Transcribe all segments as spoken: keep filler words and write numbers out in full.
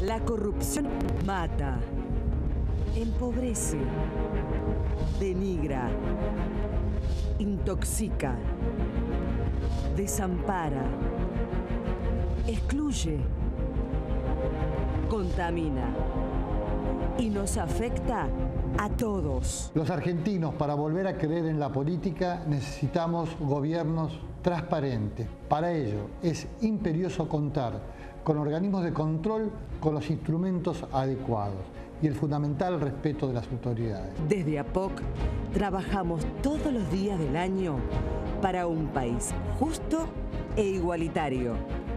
La corrupción mata, empobrece, denigra, intoxica, desampara, excluye, contamina y nos afecta a todos. Los argentinos, para volver a creer en la política, necesitamos gobiernos transparentes. Para ello es imperioso contar con organismos de control con los instrumentos adecuados y el fundamental respeto de las autoridades. Desde A P O C trabajamos todos los días del año para un país justo e igualitario.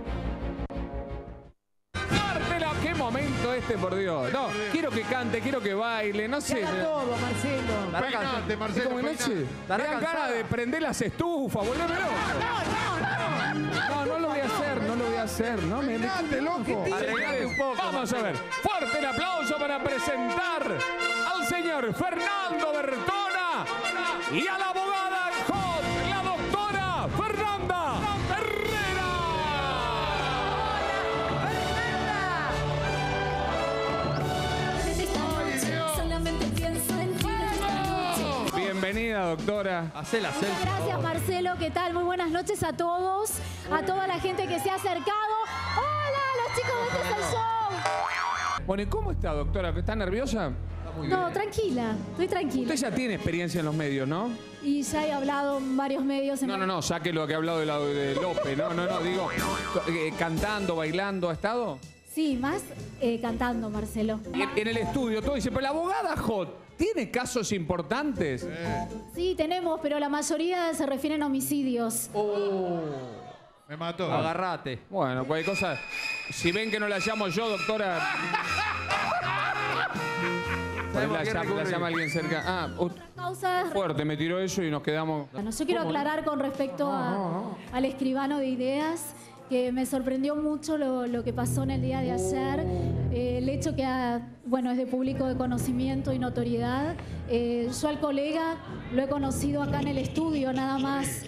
¿Qué momento este, por Dios? No, quiero que cante, quiero que baile, no sé. Haga todo, Marcelo. Peinate, Marcelo, Como noche, me dan ganas de prender las estufas, volverme loco. No, no lo voy a hacer, no lo voy a hacer, ¿no? Me Peinate, loco. Arreglate un poco. Vamos a ver. Fuerte el aplauso para presentar al señor Fernando Bertona y a la abogada Hot, la doctora Fernanda Herrera. Bienvenida, doctora. Hacela, hacela. Gracias, Marcelo. ¿Qué tal? Muy buenas noches a todos, a toda la gente que se ha acercado. ¡Hola, los chicos de Este es el Show! Bueno, ¿y cómo está, doctora? ¿Está nerviosa? No, tranquila, estoy tranquila. Usted ya tiene experiencia en los medios, ¿no? Y ya he hablado en varios medios. En No, no, no, saque lo que ha hablado de, la, de López. No, no, no, digo, eh, cantando, bailando, ¿ha estado? Sí, más eh, cantando, Marcelo. En, en el estudio, todo dice, pero la abogada Hot, ¿tiene casos importantes? Eh, Sí, tenemos, pero la mayoría se refieren a homicidios. me mató. Agarrate. Bueno, cualquier cosa, si ven que no la llamo yo, doctora... Por ahí la, llama, la llama alguien cerca. Ah, uh, Causas... fuerte, me tiró eso y nos quedamos... Bueno, yo quiero aclarar con respecto a, al escribano de ideas que me sorprendió mucho lo, lo que pasó en el día de ayer. Eh, el hecho que ah, bueno, es de público de conocimiento y notoriedad. Eh, yo al colega lo he conocido acá en el estudio nada más.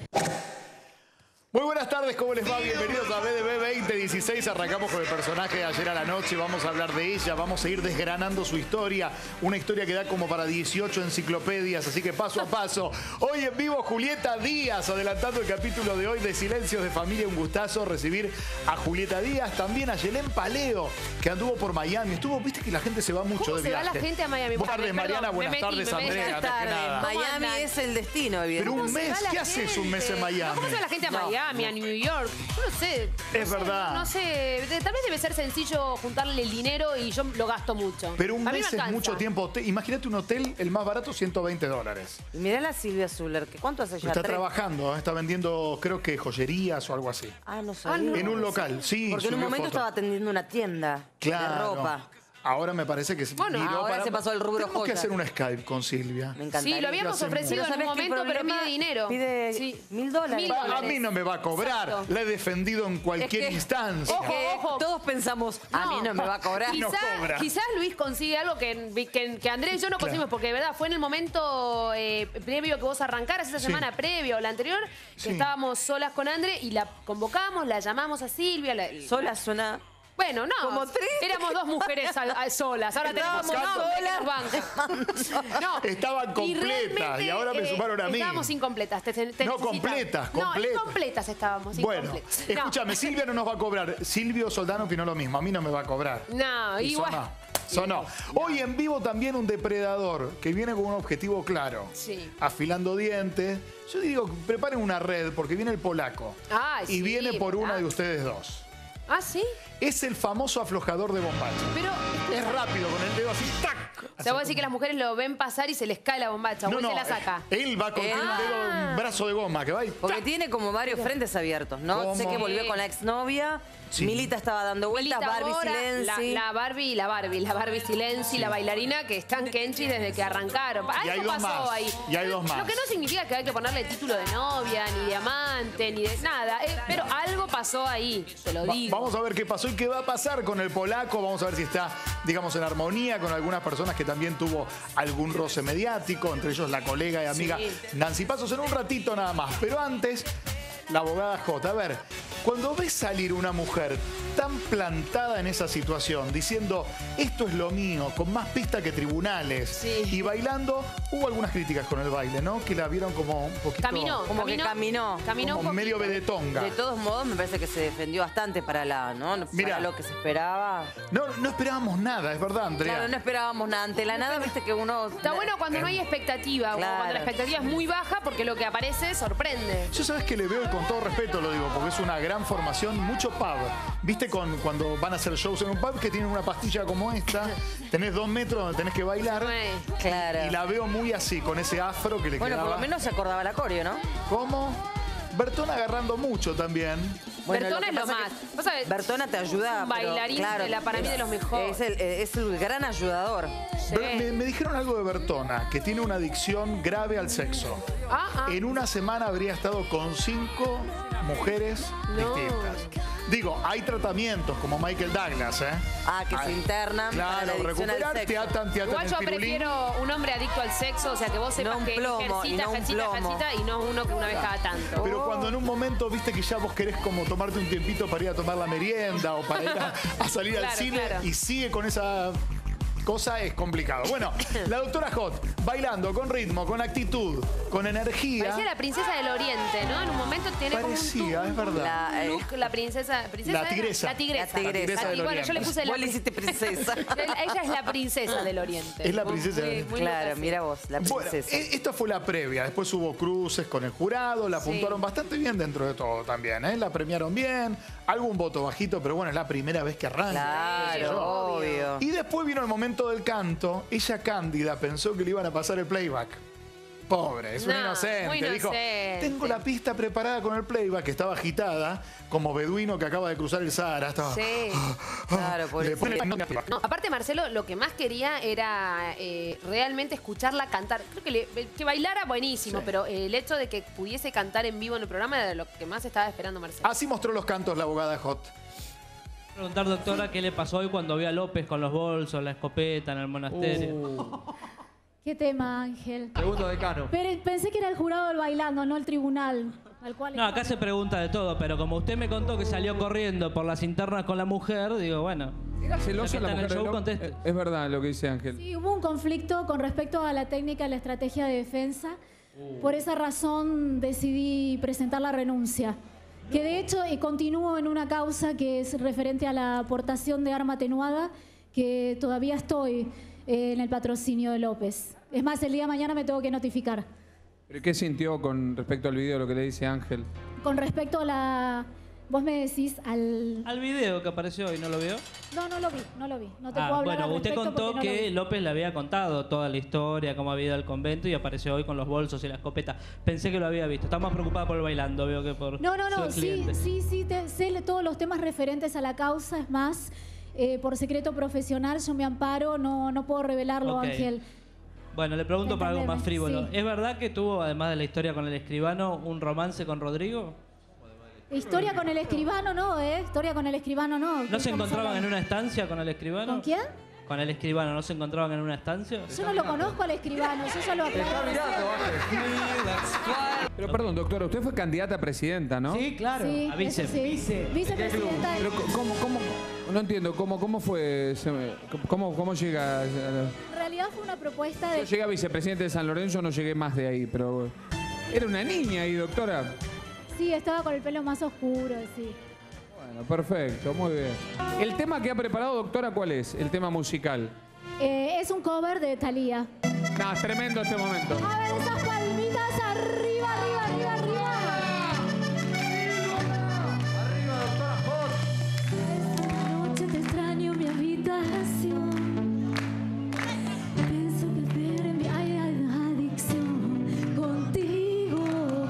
Muy buenas tardes, ¿cómo les va? Bienvenidos a B D B veinte dieciséis. Arrancamos con el personaje de ayer a la noche. Vamos a hablar de ella, vamos a ir desgranando su historia. Una historia que da como para dieciocho enciclopedias, así que paso a paso. Hoy en vivo Julieta Díaz, adelantando el capítulo de hoy de Silencios de Familia. Un gustazo recibir a Julieta Díaz, también a Yelén Paleo, que anduvo por Miami. Estuvo, viste que la gente se va mucho ¿Cómo de se viaje. va la gente a Miami? Buenas tardes, Perdón, Mariana. Buenas me metí, tardes, me metí. Andrea. Buenas antes que tardes. nada. Miami Miami es el destino, Pero evidentemente. un mes, ¿qué haces un mes en Miami? ¿Cómo se va la gente a No, Miami, a New York? Yo no sé. No Es sé, verdad. No sé. de- Tal vez debe ser sencillo juntarle el dinero y yo lo gasto mucho. Pero un A mí mes me es alcanza. mucho tiempo. Te- Imagínate un hotel, el más barato, ciento veinte dólares. Y mirá la Silvia Zuller, que ¿cuánto hace ya? Está Tres- trabajando, ¿eh? Está vendiendo, creo que joyerías o algo así. Ah, no sabía. no. En un local, sí. Porque en un subió momento foto. estaba atendiendo una tienda Claro. de ropa. Ahora me parece que... Bueno, miró ahora se pasó el rubro Tenemos que joyas. hacer un Skype con Silvia. Me encantaría. Sí, lo habíamos Lo hacemos. ofrecido en un ¿sabés qué momento, pero problema? pide dinero. Pide Sí. mil dólares. Mil Va, dólares. a mí no me va a cobrar. Exacto. La he defendido en cualquier Es que- instancia. Es que Ojo, ojo. todos pensamos, a mí no me va a cobrar. Y no Quizá- cobra. Quizás Luis consigue algo que, que, que Andrés y yo no conseguimos, porque de verdad fue en el momento eh, previo que vos arrancaras, esa Sí. semana previa o la anterior, que Sí. estábamos solas con Andrés y la convocamos, la llamamos a Silvia. La, Sola suena... Bueno, no. Como tres. Éramos dos mujeres a- a- solas. Ahora tenemos Estábamos un hombre que solas. nos banca. No. Estaban completas realmente, y ahora me eh, sumaron a mí. Estábamos incompletas. Te, te No, necesitaba. completas, No, completas. incompletas estábamos. Bueno, incompletas. No. escúchame, Silvia no nos va a cobrar. Silvio Soldano opinó lo mismo. A mí no me va a cobrar. No, Y igual. sonó, sonó. Hoy en vivo también un depredador que viene con un objetivo claro. Sí. Afilando dientes. Yo digo, preparen una red porque viene el polaco. Ay, y sí, viene por una ¿verdad? de ustedes dos. Ah, ¿sí? Es el famoso aflojador de bombacha. Pero, Es rápido, con el dedo así, ¡tac! o sea, vos decís que las mujeres lo ven pasar y se les cae la bombacha, o él se la saca. eh, Él va con Eh, un ah. dedo, un brazo de goma que va y Porque ¡tac! tiene como varios frentes abiertos, ¿no? ¿Cómo? Sé que volvió con la exnovia. Sí. Milita estaba dando vueltas, Milita Barbie Bora, Silenzi. La, la Barbie y la Barbie, la Barbie Silenzi, la bailarina que están Kenchi desde que arrancaron. Y hay Algo dos pasó más, ahí. y hay dos más. Lo que no significa que hay que ponerle título de novia, ni de amante, ni de nada. eh, pero algo pasó ahí, te lo Va- digo. Vamos a ver qué pasó y qué va a pasar con el polaco. Vamos a ver si está, digamos, en armonía con algunas personas que también tuvo algún roce mediático, entre ellos la colega y amiga Sí. Nancy Pasos, en un ratito nada más. Pero antes, la abogada J. A ver, cuando ves salir una mujer tan plantada en esa situación, diciendo, esto es lo mío, con más pista que tribunales. Sí. Y bailando, hubo algunas críticas con el baile, ¿no? Que la vieron como un poquito... Caminó, Como caminó, que caminó. Caminó como un medio poquito. vedetonga. De todos modos, me parece que se defendió bastante para la, ¿no? Mirá. Para lo que se esperaba. No, no esperábamos nada, es verdad, Andrea. Claro, no esperábamos nada. Ante la nada, viste que uno... Está bueno cuando no hay expectativa, o Claro. cuando la expectativa es muy baja, porque lo que aparece sorprende. Yo sabes que le veo, y con todo respeto lo digo, porque es una gran formación, mucho pub. ¿Viste con, cuando van a hacer shows en un pub que tienen una pastilla como esta? Tenés dos metros donde tenés que bailar. Bueno. Claro. Y la veo muy así, con ese afro que le Bueno, quedaba. por lo menos se acordaba la coreo, ¿no? ¿Cómo? Bertona agarrando mucho también. Bueno, Bertona que es lo pasa más. que Vos sabés, Bertona te ayuda. un bailarín pero, claro, de la- para mí de los mejores. Es el, es el gran ayudador. Sí. Ber- Me, me dijeron algo de Bertona, que tiene una adicción grave al sexo. Ah, ah. En una semana habría estado con cinco mujeres No. distintas. Digo, hay tratamientos como Michael Douglas, ¿eh? Ah, que se Ay, internan para la Claro, adicción al recuperar, te sexo. atan, te atan Igual el yo pirulín. prefiero un hombre adicto al sexo, o sea, que vos sepas No un que plomo, ejercita, y no un ejercita, plomo. ejercita, y no uno que una vez cada tanto. Pero cuando en un momento viste que ya vos querés como tomarte un tiempito para ir a tomar la merienda o para ir a, a salir al Claro, cine claro. y sigue con esa cosa, es complicado. Bueno, la doctora Hot, bailando con ritmo, con actitud, con energía. Parecía la princesa del oriente, ¿no? En un momento tiene Parecía, como es un, verdad. La, eh, look, la princesa, princesa La era? tigresa. La tigresa. La tigresa La ti- del bueno, yo le Oriente. puse la Vos le hiciste princesa. Ella es la princesa del oriente. Es la Muy- princesa del muy- Oriente. muy Claro, loca, sí. mira vos, la Bueno, princesa. e- esta fue la previa. Después hubo cruces con el jurado, la Sí. puntuaron bastante bien dentro de todo también, ¿eh? La premiaron bien, algún voto bajito, pero bueno, es la primera vez que arranca. Claro, obvio. Y después vino el momento del canto. Ella, Cándida, pensó que le iban a pasar el playback. Pobre, es una No, inocente. muy Dijo, inocente. tengo la pista preparada con el playback, que estaba agitada, como beduino que acaba de cruzar el Sahara. Estaba, Sí. Claro, le pobrecita. pone- No, aparte Marcelo lo que más quería era eh, realmente escucharla cantar. Creo que, le- que bailara buenísimo, pero eh, el hecho de que pudiese cantar en vivo en el programa era lo que más estaba esperando Marcelo. Así mostró los cantos la abogada Hot. Preguntar, doctora, qué le pasó hoy cuando vio a López con los bolsos, la escopeta en el monasterio. Qué tema, Ángel. Segundo decano. Pero pensé que era el jurado del bailando, no el tribunal. Al cual No, acá se pregunta de todo, pero como usted me contó que salió corriendo por las internas con la mujer, digo, bueno. Era celosa ya que la está en mujer el de show, López. conteste. Eh, Es verdad lo que dice Ángel. Sí, hubo un conflicto con respecto a la técnica y la estrategia de defensa. Por esa razón decidí presentar la renuncia. Que de hecho eh, continúo en una causa que es referente a la aportación de arma atenuada, que todavía estoy eh, en el patrocinio de López. Es más, el día de mañana me tengo que notificar. ¿Pero qué sintió con respecto al video, lo que le dice Ángel? Con respecto a la... Vos me decís al... Al video que apareció hoy, ¿no lo vio? No, no lo vi, no lo vi. No te Ah, puedo hablar bueno, al usted respecto contó porque no lo que vi. López le había contado toda la historia, cómo había ido al convento y apareció hoy con los bolsos y la escopeta. Pensé que lo había visto. Está más preocupada por el bailando, veo que por No, no, no, su sí, cliente. sí, sí, te- sé le- todos los temas referentes a la causa, es más, eh, por secreto profesional yo me amparo, no, no puedo revelarlo, Ok. Ángel. Bueno, le pregunto para algo más Entendeme, frívolo. sí. ¿Es verdad que tuvo, además de la historia con el escribano, un romance con Rodrigo? Historia con el escribano no, ¿eh? Historia con el escribano no. ¿No se encontraban en una una estancia con el escribano? ¿Con quién? Con el escribano, ¿no se encontraban en una estancia? Yo no lo conozco al escribano, yo ya lo aclaré. Pero perdón, doctora, usted fue candidata a presidenta, ¿no? Sí, claro. Sí, a vice. eso sí. Vicepresidenta del- Pero ¿cómo, cómo, no entiendo, ¿cómo, cómo fue, ese- cómo, cómo llega? a- En realidad fue una propuesta Yo de... llegué a vicepresidente de San Lorenzo, no llegué más de ahí, pero era una niña ahí, doctora. Sí, estaba con el pelo más oscuro, sí. Bueno, perfecto, muy bien. El tema que ha preparado, doctora, ¿cuál es? El tema musical. Eh, es un cover de Thalía. No, es tremendo este momento. A ver esas palmitas arriba, arriba, arriba, arriba. Esta noche te extraño en mi habitación. Pienso que ver en mi hay adicción contigo.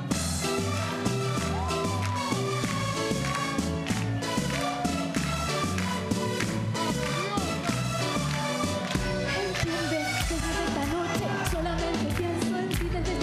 Entiende que desde esta noche solamente pienso en ti desde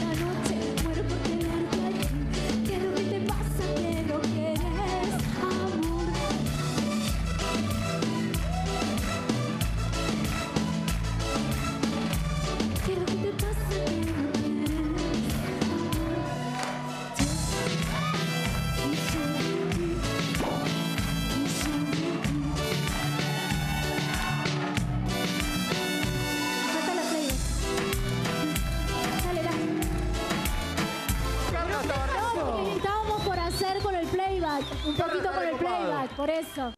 Un poquito por el playback, por eso.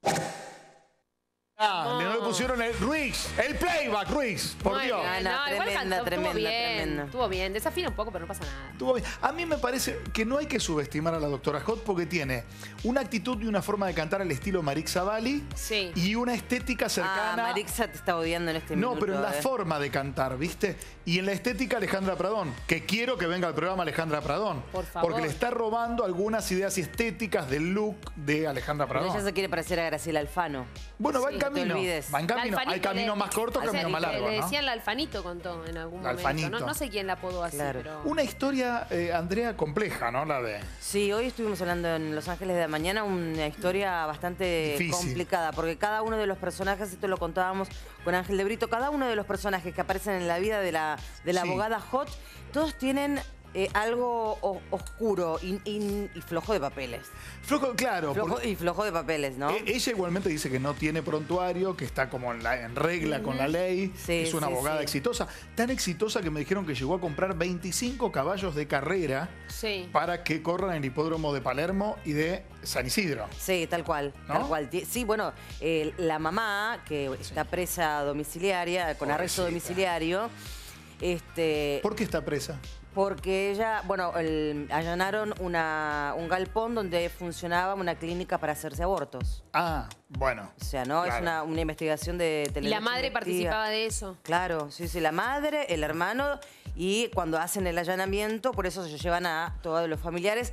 Ah, no le pusieron el Ruiz, el playback, Ruiz, por Muy Dios. bien, No, no, igual tremenda, cantó, tremenda, estuvo bien, tremenda. estuvo bien. Desafina un poco, pero no pasa nada. Estuvo bien. A mí me parece que no hay que subestimar a la doctora Hot porque tiene una actitud y una forma de cantar al estilo Marixa Bali Sí. y una estética Ah, cercana. Marixa te está odiando en este no, minuto. pero en la eh. forma de cantar, ¿viste? Y en la estética Alejandra Pradón, que quiero que venga al programa Alejandra Pradón. Por favor. Porque le está robando algunas ideas estéticas del look de Alejandra Pero Pradón. ella se quiere parecer a Graciela Alfano. Bueno, va en Sí, no te camino. olvides. Va en La camino. Hay Alfanito camino le- más corto, o sea, camino más le- largo, Le ¿no? decían la Alfanito contó en algún La momento. Alfanito. No, no sé quién la apodó así, Claro. pero... Una historia, eh, Andrea, compleja, ¿no? La de... Sí, hoy estuvimos hablando en Los Ángeles de la Mañana, una historia bastante Difícil. complicada, porque cada uno de los personajes, esto lo contábamos con Ángel de Brito, cada uno de los personajes que aparecen en la vida de la, de la Sí. abogada Hot, todos tienen eh, algo o- oscuro y, y- y flojo de papeles. Flojo, claro. Flojo, porque- y flojo de papeles, ¿no? Eh, Ella igualmente dice que no tiene prontuario, que está como en, la- en regla con la ley, Sí, que es una sí, abogada sí. exitosa. Tan exitosa que me dijeron que llegó a comprar veinticinco caballos de carrera Sí. para que corran en el hipódromo de Palermo y de San Isidro. Sí, tal cual, ¿No? tal cual. Ti- Sí, bueno, eh, la mamá, que está presa domiciliaria, con arresto Pobrecita. domiciliario, este, ¿Por qué está presa? porque ella, bueno, el- allanaron una, un galpón donde funcionaba una clínica para hacerse abortos. Ah, bueno. O sea, ¿no? Claro. Es una, una investigación de Y Telenoche la madre Investiga. participaba de eso. Claro, sí, sí, la madre, el hermano, y cuando hacen el allanamiento, por eso se llevan a todos los familiares,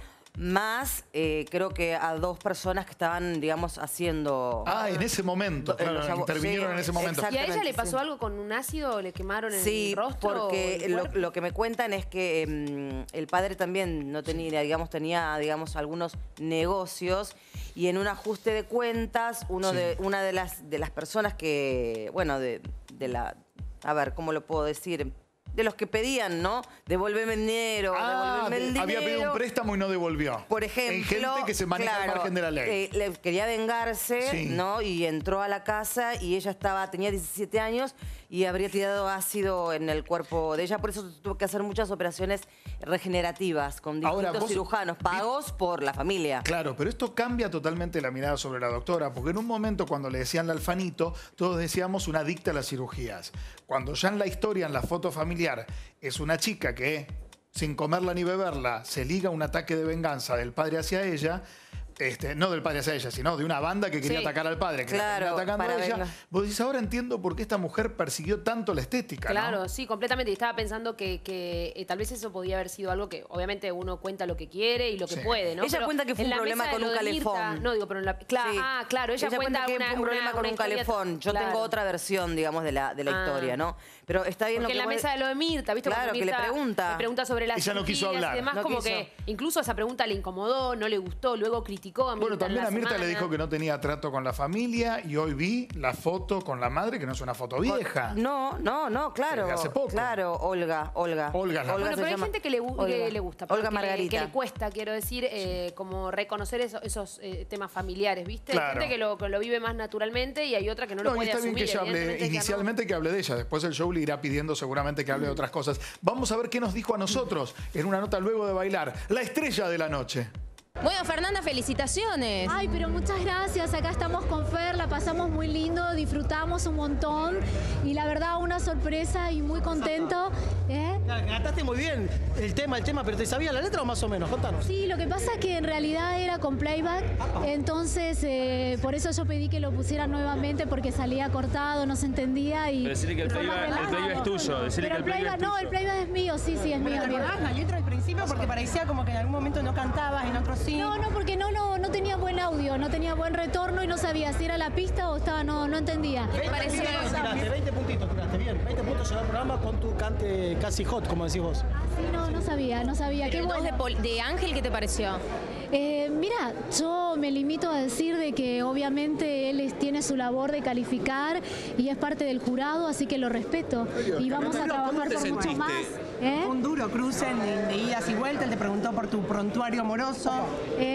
más eh, creo que a dos personas que estaban, digamos, haciendo... Ah, en ese momento, Eh, claro, los abo- intervinieron sí, en ese momento. ¿Y a ella le Exactamente, pasó sí. algo con un ácido? ¿Le quemaron el Sí, rostro? o porque el lo, cuerpo? lo que me cuentan es que mm, el padre también no tenía, digamos, tenía, digamos, algunos negocios y en un ajuste de cuentas, uno Sí. de, una de las de las personas que, bueno, de, de la, a ver, ¿cómo lo puedo decir? De los que pedían, ¿no? Devuélveme el dinero, Ah, devuélveme el de- había pedido un dinero. préstamo y no devolvió. Por ejemplo, En gente que se maneja claro, al margen de la ley. eh, le quería vengarse, Sí. ¿no? Y entró a la casa y ella estaba, tenía diecisiete años y habría tirado ácido en el cuerpo de ella. Por eso tuvo que hacer muchas operaciones regenerativas con Ahora, distintos vos- cirujanos pagos por la familia. Claro, pero esto cambia totalmente la mirada sobre la doctora, porque en un momento cuando le decían la Alfanito, todos decíamos una adicta a las cirugías. Cuando ya en la historia, en la foto familiar, es una chica que, sin comerla ni beberla, se liga un ataque de venganza del padre hacia ella, este, no del padre hacia ella, sino de una banda que quería Sí. atacar al padre, que Claro, la terminó atacando para a ella. venga- Vos decís, ahora entiendo por qué esta mujer persiguió tanto la estética, ¿no? Claro, sí, completamente. Y estaba pensando que, que, eh, tal vez eso podía haber sido algo que, obviamente, uno cuenta lo que quiere y lo que Sí. puede, ¿no? Ella Pero cuenta que fue en un la problema mesa de con lo un de Mirta- calefón. no, digo, pero en la. Cla- Sí. Ah, claro, ella, cuenta, que una, fue un problema una- con una un historia- calefón. Yo Claro. tengo otra versión, digamos, de la, de la Ah. historia, ¿no? Pero está bien Porque en lo la que vos- mesa de lo de Mirta, ¿viste? Claro, Cuando que le Mirta pregunta. le pregunta sobre las Ella no quiso cirugías hablar. y demás, No como quiso. que incluso esa pregunta le incomodó, no le gustó, luego criticó a Mirta. Bueno, también en la a Mirta le semana. dijo que no tenía trato con la familia y hoy vi la foto con la madre, que no es una foto vieja. No, no, no, claro. De hace poco. Claro, Olga, Olga. Olga, la- Bueno, se pero hay llama. gente que le, gu- Olga. que le gusta. pero Olga que le- Margarita. que le cuesta, quiero decir, eh, como reconocer eso- esos eh, temas familiares, ¿viste? Claro. Hay gente que lo, que lo vive más naturalmente y hay otra que no, lo No, y puede está bien asumir. que ella hable, evidentemente ella no. inicialmente que hable de ella, después el show le irá pidiendo seguramente que hable de otras cosas. Vamos a ver qué nos dijo a nosotros en una nota luego de bailar. La estrella de la noche. Bueno, Fernanda, felicitaciones. Ay, pero muchas gracias. Acá estamos con Fer, la pasamos muy lindo, disfrutamos un montón y la verdad una sorpresa y muy contento. ¿Eh? Cantaste muy bien el tema, el tema, pero ¿te sabía la letra o más o menos? Contanos. Sí, lo que pasa es que en realidad era con playback, entonces eh, por eso yo pedí que lo pusieran nuevamente porque salía cortado, no se entendía y... Pero decirle que el fue más playback- el relajado. playback es tuyo, decirle Pero que el playback es no, tuyo. el playback es mío, sí, sí, es mío. ¿Te mío. acordás la letra al principio? Porque parecía como que en algún momento no cantabas, en otro sí. No, no, porque no, no, no tenía buen audio, no tenía buen retorno y no sabía si era la pista o estaba, no, no entendía. ¿Qué te pareció? Tiraste, veinte puntitos tiraste, bien. veinte puntos llegó al programa con tu cante casi hot, como decís vos. Sí, no, no sabía, no sabía. Qué El dos bueno. de, Pol- de Ángel, ¿qué te pareció? Eh, mira, yo me limito a decir de que obviamente él es- tiene su labor de calificar y es parte del jurado, así que lo respeto. Y vamos a trabajar por mucho más. ¿Eh? Un duro cruce de, de idas y vueltas, él te preguntó por tu prontuario amoroso. Eh, sí,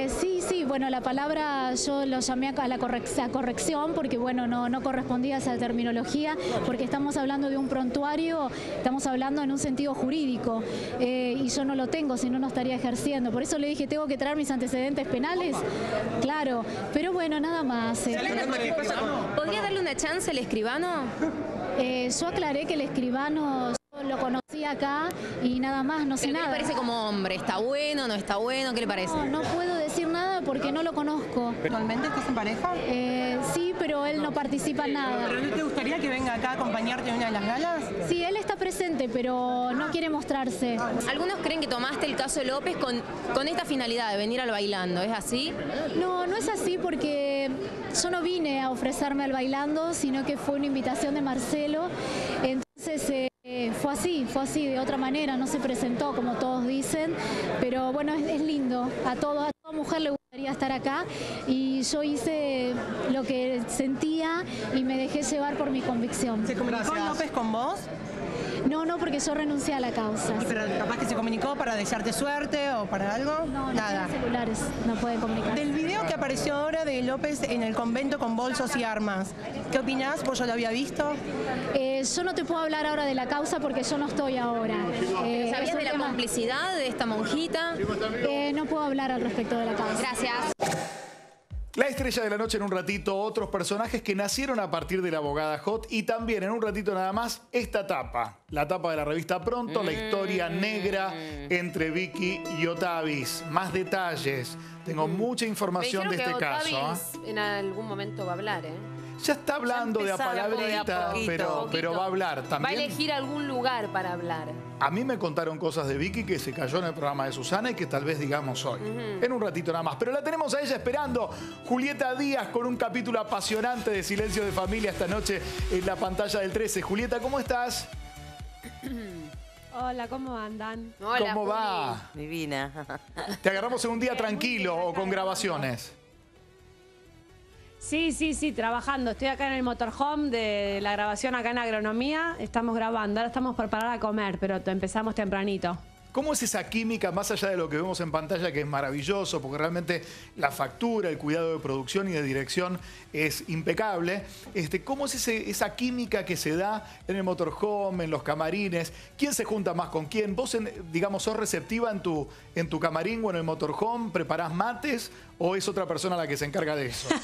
sí, bueno, la palabra yo lo llamé a la correc- a corrección porque, bueno, no, no correspondía a esa terminología, porque estamos hablando de un prontuario, estamos hablando en un sentido jurídico, eh, y yo no lo tengo, si no, no estaría ejerciendo. Por eso le dije, tengo que traer mis antecedentes penales, claro, pero bueno, nada más. eh. ¿Podría darle una chance al escribano? Eh, yo aclaré que el escribano yo lo conocí acá y nada más, no sé ¿Pero qué nada. le parece como hombre? ¿Está bueno, no está bueno? ¿Qué le parece? No, no puedo decir nada porque no lo conozco. ¿Actualmente estás en pareja? Eh, sí, pero él no participa en nada. ¿Pero no te gustaría que venga acá a acompañarte en una de las galas? Sí, él está presente, pero no quiere mostrarse. Algunos creen que tomaste el caso de López con, con esta finalidad de venir al bailando, ¿es así? No, no es así porque yo no vine a ofrecerme al bailando, sino que fue una invitación de Marcelo. Entonces eh, fue así, fue así, de otra manera, no se presentó como todos dicen, pero bueno, es, es lindo, a, todo, a toda mujer le gustaría estar acá y yo hice lo que sentía y me dejé llevar por mi convicción. ¿Se comunicó López con vos? No, no, porque yo renuncié a la causa. Pero capaz que se comunicó para desearte suerte o para algo. No, no nada. tienen celulares, no pueden comunicar. Del video que apareció ahora de López en el convento con bolsos y armas, ¿qué opinás? ¿Vos ya lo había visto? Eh, yo no te puedo hablar ahora de la causa porque yo no estoy ahora. Eh, ¿Sabías es un de la tema- complicidad de esta monjita? Eh, no puedo hablar al respecto de la causa. Gracias. La estrella de la noche en un ratito, otros personajes que nacieron a partir de la abogada Hot y también en un ratito nada más esta tapa, la tapa de la revista Pronto, la historia negra entre Vicky y Otavis. Más detalles, tengo mucha Me información dijeron de este que caso. Otavis ¿eh? en algún momento va a hablar, ¿eh? Ya está hablando de a empezaba, de a palabrita, poquito. pero, pero va a hablar Va a también. elegir algún lugar para hablar. A mí me contaron cosas de Vicky que se cayó en el programa de Susana y que tal vez digamos hoy. En un ratito nada más. Pero la tenemos a ella esperando. Julieta Díaz con un capítulo apasionante de Silencio de Familia esta noche en la pantalla del trece. Julieta, ¿cómo estás? Hola, ¿cómo andan? ¿Cómo va? Divina. ¿Te agarramos en un día tranquilo o con grabaciones? Sí, sí, sí, trabajando. Estoy acá en el motorhome de la grabación acá en Agronomía. Estamos grabando. Ahora estamos preparados a comer, pero te- empezamos tempranito. ¿Cómo es esa química, más allá de lo que vemos en pantalla, que es maravilloso, porque realmente la factura, el cuidado de producción y de dirección es impecable? Este, ¿Cómo es ese- esa química que se da en el motorhome, en los camarines? ¿Quién se junta más con quién? ¿Vos, en- digamos, sos receptiva en tu, en tu camarín o en el motorhome? ¿Preparás mates o es otra persona la que se encarga de eso?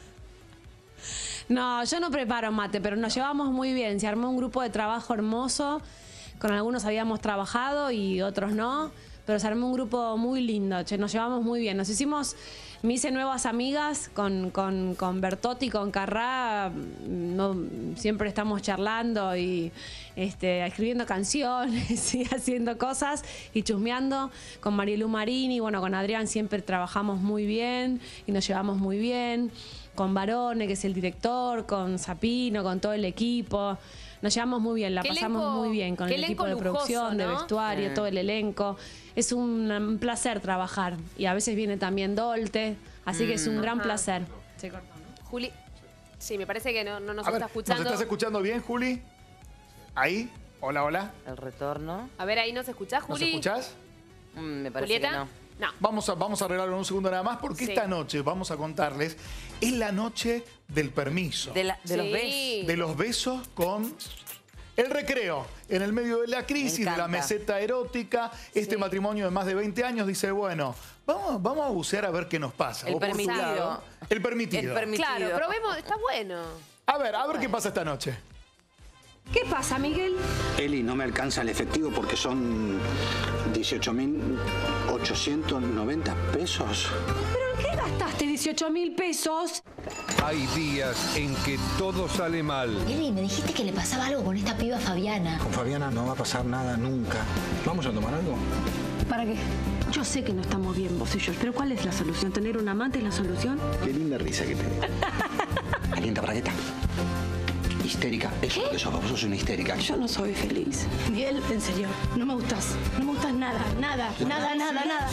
No, yo no preparo mate, pero nos llevamos muy bien. Se armó un grupo de trabajo hermoso. Con algunos habíamos trabajado y otros no. Pero se armó un grupo muy lindo. Che, nos llevamos muy bien. Nos hicimos... Me hice nuevas amigas con, con, con Bertotti, con Carrá. No, siempre estamos charlando y este, escribiendo canciones y haciendo cosas y chusmeando. Con Marilu Marini, bueno, con Adrián siempre trabajamos muy bien y nos llevamos muy bien. Con Barone, que es el director, con Zapino, con todo el equipo. Nos llevamos muy bien, la Qué pasamos elenco- muy bien con qué el equipo de elenco lujoso, producción, de ¿no? vestuario, Sí. todo el elenco. Es un, un placer trabajar y a veces viene también Dolte, así que es un Mm. gran Ajá. placer. Se cortó, ¿no? Juli, sí, me parece que no, no nos A ver, está escuchando. ¿nos estás escuchando bien, Juli? ¿Ahí? Hola, hola. El retorno. A ver, ahí nos escuchás, ¿Nos Juli. escuchás? Mm, me parece ¿Julieta? que no. No. Vamos a, vamos a arreglarlo en un segundo nada más, porque Sí. esta noche, vamos a contarles, es la noche del permiso. De, la- de los Sí. besos. De los besos con el recreo. En el medio de la crisis, de la encanta. meseta erótica, este matrimonio de más de veinte años dice, bueno, vamos, vamos a bucear a ver qué nos pasa. El Vos por tu permitido. lado, el permitido. El permitido. Claro, probemos, está bueno. A ver, a ver qué pasa esta noche. ¿Qué pasa, Miguel? Eli, no me alcanza el efectivo porque son dieciocho mil ochocientos noventa pesos. ¿Pero en qué gastaste dieciocho mil pesos? Hay días en que todo sale mal. Eli, me dijiste que le pasaba algo con esta piba Fabiana. Con Fabiana no va a pasar nada nunca. ¿Vamos a tomar algo? ¿Para qué? Yo sé que no estamos bien vos y yo, pero ¿cuál es la solución? ¿Tener un amante es la solución? Qué linda risa que tenés. Alienta bragueta. Histérica. Eso es lo que sos. Vos sos una histérica. Yo no soy feliz. Miguel, en serio, no me gustas. No me gustas nada, nada, nada, nada, nada.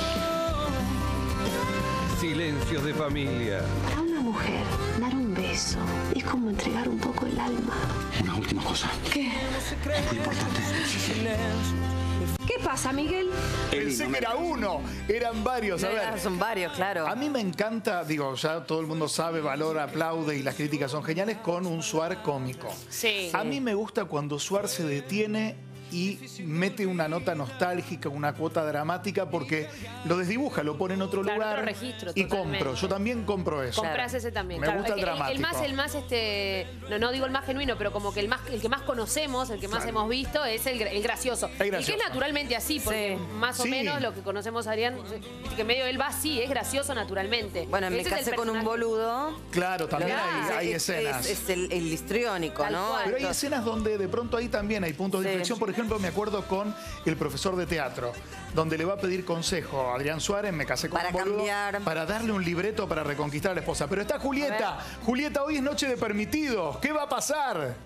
Silencios de familia. Para una mujer, dar un beso es como entregar un poco el alma. Una última cosa. ¿Qué? Es muy importante. ¿Qué pasa, Miguel? Pensé que era uno, eran varios. A ver, Son varios, claro. a mí me encanta, digo, ya todo el mundo sabe, valora, aplaude y las críticas son geniales con un Suar cómico. Sí. A mí me gusta cuando Suar se detiene y mete una nota nostálgica, una cuota dramática, porque lo desdibuja, lo pone en otro Claro, lugar otro registro, y totalmente. compro. Yo también compro eso. Compras ese también. Me claro. gusta el Es que dramático. El más, el más, este, no, no digo el más genuino, pero como que el más, el que más conocemos, el que más Claro. hemos visto, es el, gra- el gracioso. El Y gracioso. que es naturalmente así, porque más o Sí. menos lo que conocemos a Adrián, que medio él va así, es gracioso naturalmente. Bueno, me Ese es el casé con un personaje. boludo. Claro, también Claro. hay, hay Es- escenas. Es, es el, el histriónico, ¿no? Pero hay Entonces- escenas donde de pronto ahí también hay puntos de Sí. inflexión. Por ejemplo, me acuerdo con el profesor de teatro, donde le va a pedir consejo a Adrián Suárez, me casé con Para un boludo, cambiar. para darle un libreto para reconquistar a la esposa. Pero está Julieta. Julieta, hoy es noche de permitidos. ¿Qué va a pasar?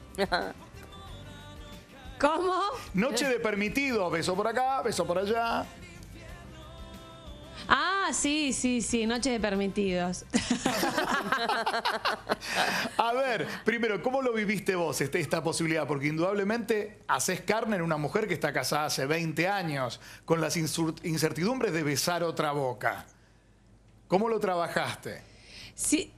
¿Cómo? Noche de permitidos. Beso por acá, beso por allá. Ah, sí, sí, sí, noche de permitidos. A ver, primero, ¿cómo lo viviste vos este- esta posibilidad? Porque indudablemente haces carne en una mujer que está casada hace veinte años, con las insur- incertidumbres de besar otra boca. ¿Cómo lo trabajaste? Sí.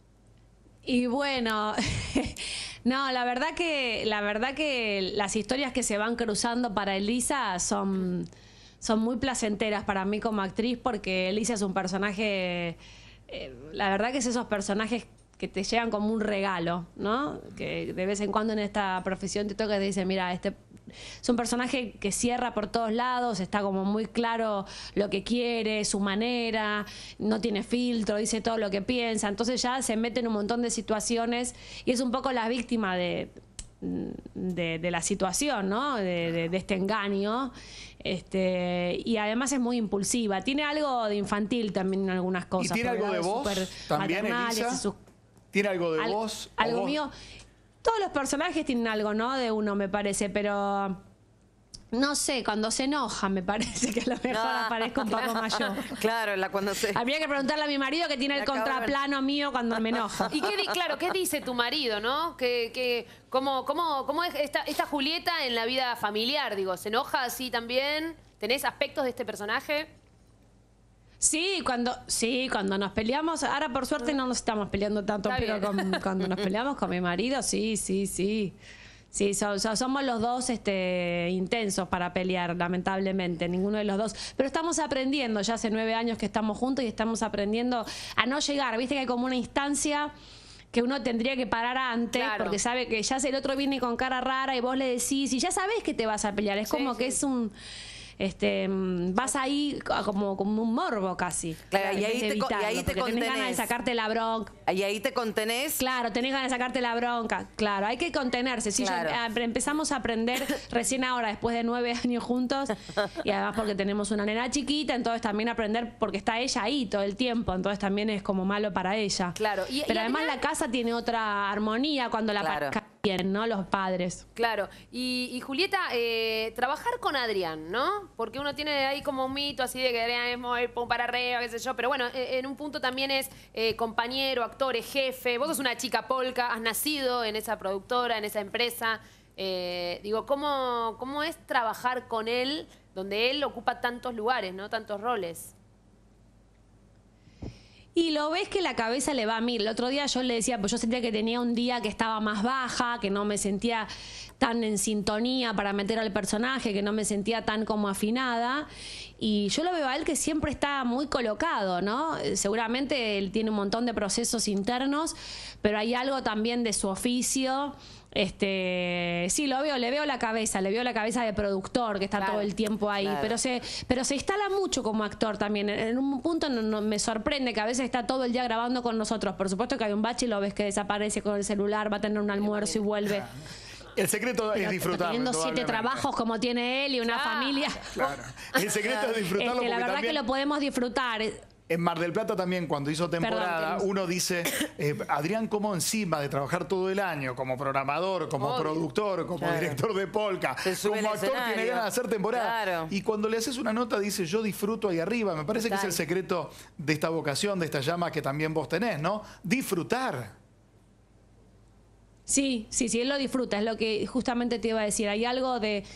Y bueno, no, la verdad que la verdad que las historias que se van cruzando para Elisa son, son muy placenteras para mí como actriz, porque Elisa es un personaje, eh, la verdad que es esos personajes que te llegan como un regalo, ¿no? Que de vez en cuando en esta profesión te toca y te dicen, mira, este es un personaje que cierra por todos lados, está como muy claro lo que quiere, su manera, no tiene filtro, dice todo lo que piensa, entonces ya se mete en un montón de situaciones y es un poco la víctima de, de, de la situación, ¿no? De, de- de este engaño. Este, y además es muy impulsiva. Tiene algo de infantil también en algunas cosas. ¿Y tiene por el algo de lado voz súper también, maternal, Elisa? hace sus- ¿Tiene algo de Al- voz? ¿O algo vos? mío. Todos los personajes tienen algo, ¿no? De uno, me parece, pero no sé, cuando se enoja, me parece que a lo mejor Ah, aparezco un poco claro. más yo. Claro, la cuando se... Habría que preguntarle a mi marido que tiene el La cabrón. contraplano mío cuando me enojo. ¿Y qué, di- claro, qué dice tu marido, no? Que, que, ¿cómo, cómo, ¿Cómo es esta, esta Julieta en la vida familiar? Digo, ¿se enoja así también? ¿Tenés aspectos de este personaje? Sí, cuando, sí, cuando nos peleamos, ahora por suerte no nos estamos peleando tanto, Está pero bien. con- cuando nos peleamos con mi marido, sí, sí, sí. Sí, so- so- somos los dos este, intensos para pelear, lamentablemente, ninguno de los dos. Pero estamos aprendiendo, ya hace nueve años que estamos juntos y estamos aprendiendo a no llegar. Viste que hay como una instancia que uno tendría que parar antes, Claro. porque sabe que ya si el otro viene con cara rara y vos le decís, y ya sabés que te vas a pelear. Es Sí, como que sí. es un... Este, mm, vas ahí co- como, como un morbo casi. Claro, y en ahí vez de te co- y evitarlo, ahí te porque tenés ganas de contenés. sacarte la bronca. Y ahí te contenés. Claro, tenés ganas de sacarte la bronca. Claro, hay que contenerse. Sí, ya, Claro. eh, empezamos a aprender recién ahora, después de nueve años juntos, y además porque tenemos una nena chiquita, entonces también aprender porque está ella ahí todo el tiempo, entonces también es como malo para ella. Claro. Y- Pero y además Adrián- la casa tiene otra armonía cuando la Claro. pareja bien, ¿no? Los padres. Claro. Y, y Julieta, eh, trabajar con Adrián, ¿no? Porque uno tiene ahí como un mito así de que Adrián es muy pum para arriba, qué sé yo. Pero bueno, eh, en un punto también es eh, compañero, actor, es jefe. Vos sos una chica polka, has nacido en esa productora, en esa empresa. Eh, digo, ¿cómo, ¿cómo es trabajar con él donde él ocupa tantos lugares, ¿no? Tantos roles? Y lo ves que la cabeza le va a mil. El otro día yo le decía, pues yo sentía que tenía un día que estaba más baja, que no me sentía tan en sintonía para meter al personaje, que no me sentía tan como afinada. Y yo lo veo a él que siempre está muy colocado, ¿no? Eh, Seguramente él tiene un montón de procesos internos, pero hay algo también de su oficio. Este, sí, lo veo, le veo la cabeza, le veo la cabeza de productor que está Claro, todo el tiempo ahí, claro. pero se, pero se instala mucho como actor también. En, en un punto no- no- me sorprende que a veces está todo el día grabando con nosotros. Por supuesto que hay un bache y lo ves que desaparece con el celular, va a tener un almuerzo y vuelve. El secreto es Pero disfrutarlo. teniendo siete indudablemente. trabajos como tiene él y una Claro, familia. Claro. El secreto es disfrutarlo Este, la porque verdad también... que lo podemos disfrutar. En Mar del Plata también, cuando hizo temporada, Perdón, uno dice, eh, Adrián, como encima de trabajar todo el año como programador, como Obvio. productor, como Claro. director de polka, Se sube como al actor, tiene escenario. ganas de hacer temporada. Claro. Y cuando le haces una nota, dice, yo disfruto ahí arriba. Me parece que es Total. el secreto de esta vocación, de esta llama que también vos tenés, ¿no? Disfrutar. Sí, sí, sí, él lo disfruta, es lo que justamente te iba a decir. Hay algo de,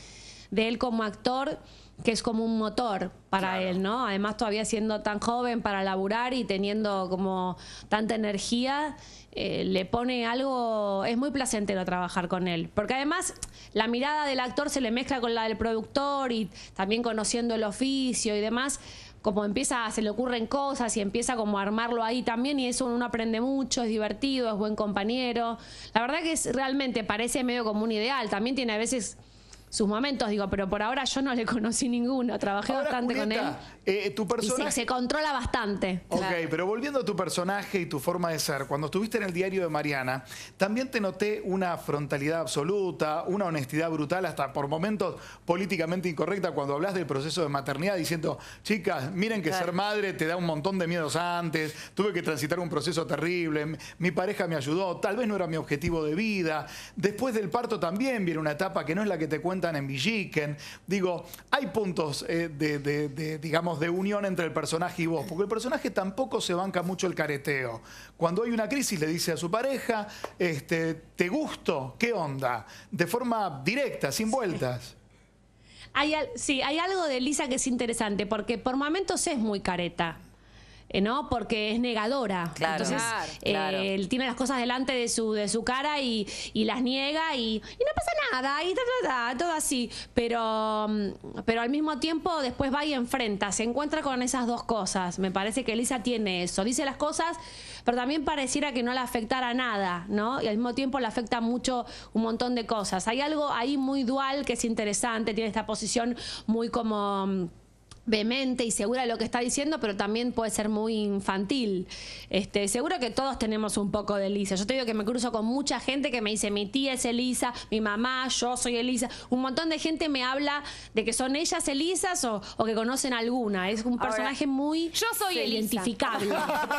de él como actor, que es como un motor para claro. él, ¿no? Además, todavía siendo tan joven para laburar y teniendo como tanta energía, eh, le pone algo... Es muy placentero trabajar con él. Porque además, la mirada del actor se le mezcla con la del productor y también conociendo el oficio y demás, como empieza, se le ocurren cosas y empieza como a armarlo ahí también, y eso uno aprende mucho, es divertido, es buen compañero. La verdad que es, realmente parece medio como un ideal. También tiene a veces sus momentos, digo, pero por ahora yo no le conocí ninguno. Trabajé Ahora, bastante Julieta, con él. Eh, tu personaje... Y se, se controla bastante. Ok, claro. Pero volviendo a tu personaje y tu forma de ser, cuando estuviste en el diario de Mariana, también te noté una frontalidad absoluta, una honestidad brutal, hasta por momentos políticamente incorrecta, cuando hablas del proceso de maternidad, diciendo, chicas, miren que claro. ser madre te da un montón de miedos antes, tuve que transitar un proceso terrible, mi pareja me ayudó, tal vez no era mi objetivo de vida. Después del parto también viene una etapa que no es la que te cuentan en Villiquen. Digo, hay puntos eh, de, de, de, digamos, de unión entre el personaje y vos, porque el personaje tampoco se banca mucho el careteo. Cuando hay una crisis le dice a su pareja, este, ¿te gusto? ¿Qué onda? De forma directa, sin vueltas. Hay, sí, hay algo de Elisa que es interesante, porque por momentos es muy careta. Eh, ¿no? Porque es negadora. Claro, Entonces, claro, eh, claro. él tiene las cosas delante de su, de su cara y, y las niega y, y no pasa nada, y ta, ta, ta, todo así. Pero, pero al mismo tiempo después va y enfrenta, se encuentra con esas dos cosas. Me parece que Elisa tiene eso. Dice las cosas, pero también pareciera que no le afectara nada, ¿no? Y al mismo tiempo le afecta mucho un montón de cosas. Hay algo ahí muy dual que es interesante, tiene esta posición muy como... vehemente y segura de lo que está diciendo, pero también puede ser muy infantil. Este, seguro que todos tenemos un poco de Elisa. Yo te digo que me cruzo con mucha gente que me dice, mi tía es Elisa, mi mamá, yo soy Elisa. Un montón de gente me habla de que son ellas Elisas o, o que conocen alguna. Es un personaje Ahora, muy yo soy sí, Elisa. identificable.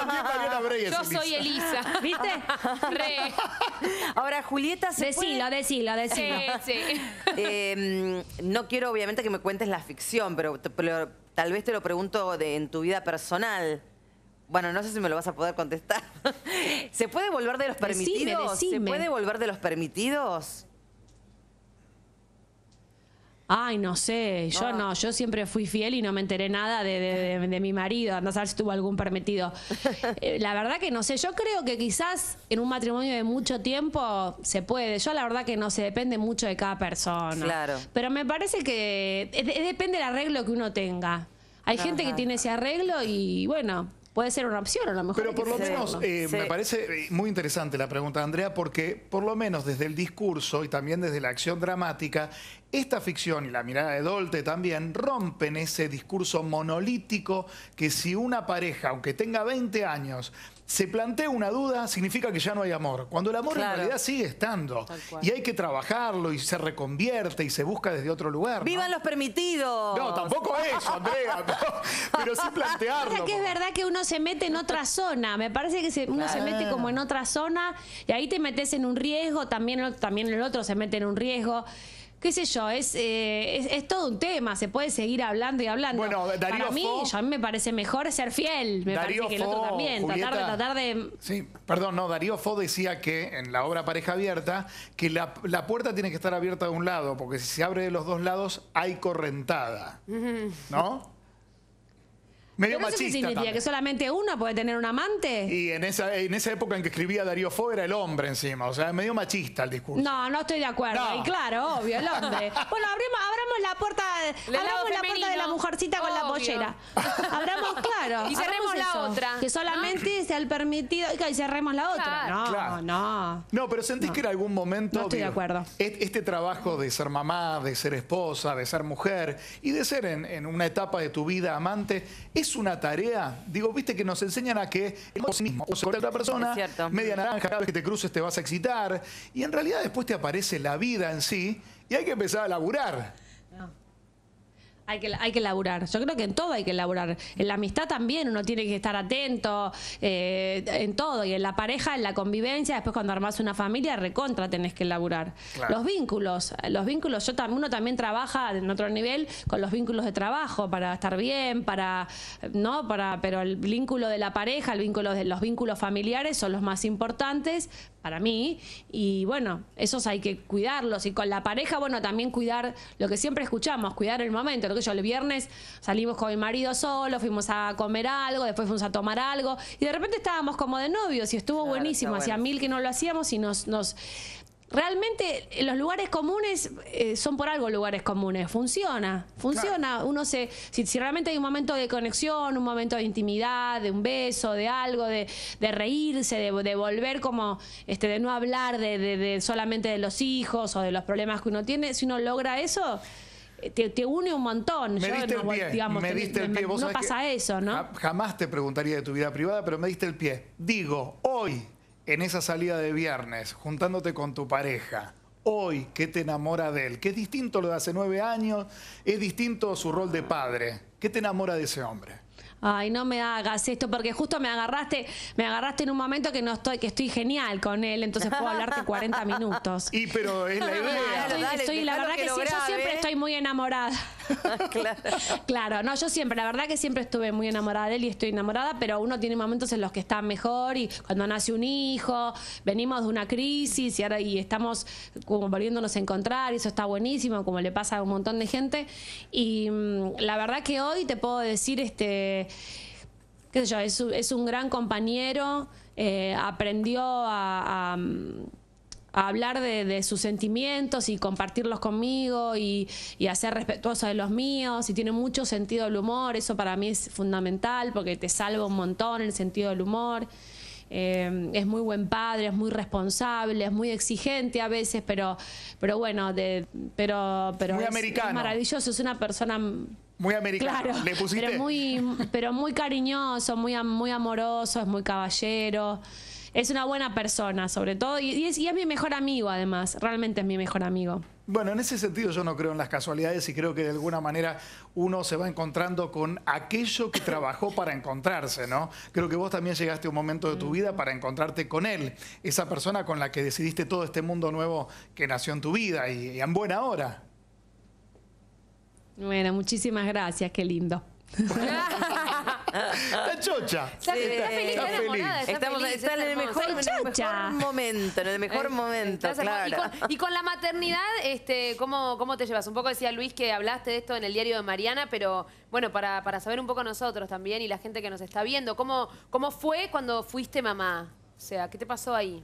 Yo soy Elisa. ¿Viste? Re. Ahora, Julieta, ¿se Decilo, puede? decilo, decilo. Sí, sí. Eh, no quiero, obviamente, que me cuentes la ficción, pero... pero tal vez te lo pregunto de, en tu vida personal. Bueno, no sé si me lo vas a poder contestar. ¿Se puede volver de los permitidos? Decime, decime. ¿Se puede volver de los permitidos? Ay, no sé, yo No. no, yo siempre fui fiel y no me enteré nada de, de, de, de mi marido, andá a saber si tuvo algún permitido. Eh, la verdad que no sé, yo creo que quizás en un matrimonio de mucho tiempo se puede, yo la verdad que no sé, depende mucho de cada persona. Claro. Pero me parece que eh, de- depende del arreglo que uno tenga. Hay gente Ajá. que tiene ese arreglo y bueno, puede ser una opción a lo mejor. Pero hay que por lo hacerlo. menos eh, Sí. me parece eh, muy interesante la pregunta de Andrea, porque por lo menos desde el discurso y también desde la acción dramática, esta ficción y la mirada de Dolte también rompen ese discurso monolítico que si una pareja, aunque tenga veinte años, se plantea una duda, significa que ya no hay amor. Cuando el amor Claro. en realidad sigue estando. Tal cual. Y hay que trabajarlo y se reconvierte y se busca desde otro lugar. ¿no? ¡Vivan los permitidos! No, tampoco eso, Andrea. No, pero sí plantearlo. Pasa que es verdad que uno se mete en otra zona. Me parece que se- uno se mete como en otra zona y ahí te metes en un riesgo, también, el- también el otro se mete en un riesgo. Qué sé yo, es, eh, es, es todo un tema, se puede seguir hablando y hablando. Bueno, Darío Para mí, Fo- yo- a mí me parece mejor ser fiel, me Darío parece que el otro Fo, también. Tratar de, Julieta. tratar de... Sí, perdón, no, Darío Fo decía que en la obra Pareja Abierta, que la, la puerta tiene que estar abierta de un lado, porque si se abre de los dos lados, hay correntada. ¿No? Medio ¿Pero eso qué machista significa? también. ¿Que solamente uno puede tener un amante? Y en esa, en esa época en que escribía Darío Fo era el hombre encima, o sea, medio machista el discurso. No, no estoy de acuerdo. No. Y claro, obvio, el hombre. Bueno, abramos, abramos la puerta, Del lado abramos la puerta femenino. de la mujercita con la Obvio. pollera. Abramos, claro. Y cerremos abramos la eso. otra. Que solamente sea el permitido. Y cerremos la otra. Claro. No, Claro. no. No, pero sentís No. que en algún momento... No estoy de acuerdo. Este, este trabajo de ser mamá, de ser esposa, de ser mujer y de ser en, en una etapa de tu vida amante, ¿es una tarea? Digo, viste que nos enseñan a que el vos mismo, o sea, otra persona, Es cierto. media naranja, cada vez que te cruces te vas a excitar, y en realidad después te aparece la vida en sí y hay que empezar a laburar. Hay que, hay que laburar. Yo creo que en todo hay que laburar. En la amistad también uno tiene que estar atento, eh, en todo. Y en la pareja, en la convivencia, después cuando armás una familia, recontra tenés que laburar. Claro. Los vínculos, los vínculos, yo tam, uno también trabaja en otro nivel con los vínculos de trabajo, para estar bien, para, ¿no? Para, pero el vínculo de la pareja, el vínculo de los vínculos familiares son los más importantes para mí. Y bueno, esos hay que cuidarlos. Y con la pareja, bueno, también cuidar lo que siempre escuchamos, cuidar el momento. Lo que yo, el viernes salimos con mi marido solo, fuimos a comer algo, después fuimos a tomar algo. Y de repente estábamos como de novios y estuvo claro, buenísimo. Hacía bueno. mil que no lo hacíamos y nos... nos realmente los lugares comunes eh, son por algo lugares comunes. Funciona, funciona. Claro. Uno se, si, si realmente hay un momento de conexión, un momento de intimidad, de un beso, de algo, de, de reírse, de, de volver como, este, de no hablar de, de, de solamente de los hijos o de los problemas que uno tiene, si uno logra eso, te, te une un montón. Me Yo, diste no, el pie, digamos, me te, diste el me, pie. ¿Vos no pasa eso, ¿no? Jamás te preguntaría de tu vida privada, pero me diste el pie. Digo, hoy, en esa salida de viernes, juntándote con tu pareja, hoy, ¿qué te enamora de él? Que es distinto lo de hace nueve años, es distinto su rol de padre. ¿Qué te enamora de ese hombre? Ay, no me hagas esto, porque justo me agarraste, me agarraste en un momento que no estoy, que estoy genial con él, entonces puedo hablarte cuarenta minutos. Y pero es la idea. Claro, estoy, dale, estoy, la verdad que que, lo sí, grabe. yo siempre estoy muy enamorada. Claro. Claro, no, yo siempre, la verdad que siempre estuve muy enamorada de él y estoy enamorada, pero uno tiene momentos en los que está mejor y cuando nace un hijo, venimos de una crisis y ahora y estamos como volviéndonos a encontrar y eso está buenísimo, como le pasa a un montón de gente. Y mmm, la verdad que hoy te puedo decir, este... qué sé yo, es, es un gran compañero, eh, aprendió a, a, a hablar de, de sus sentimientos y compartirlos conmigo y, y a ser respetuoso de los míos y tiene mucho sentido del humor, eso para mí es fundamental porque te salva un montón el sentido del humor. Eh, es muy buen padre, es muy responsable, es muy exigente a veces, pero, pero bueno, de, pero, pero muy es, americano. Es maravilloso, es una persona... Muy americano, claro, le pusiste. Pero muy, pero muy cariñoso, muy, muy amoroso, es muy caballero. Es una buena persona, sobre todo. Y, y, es, y es mi mejor amigo, además. Realmente es mi mejor amigo. Bueno, en ese sentido yo no creo en las casualidades y creo que de alguna manera uno se va encontrando con aquello que trabajó para encontrarse, ¿no? Creo que vos también llegaste a un momento de tu vida para encontrarte con él. Esa persona con la que decidiste todo este mundo nuevo que nació en tu vida y, y en buena hora. Bueno, muchísimas gracias, qué lindo. Está chocha. Está, Sí, está feliz, está enamorada, está Estamos, feliz, está en el, mejor, en el mejor momento, en el mejor momento, Estás claro. hermosa. Y con, y con la maternidad, este, ¿cómo, ¿cómo te llevas? Un poco decía Luis que hablaste de esto en el diario de Mariana, pero bueno, para, para saber un poco nosotros también y la gente que nos está viendo, ¿cómo, cómo fue cuando fuiste mamá? O sea, ¿qué te pasó ahí?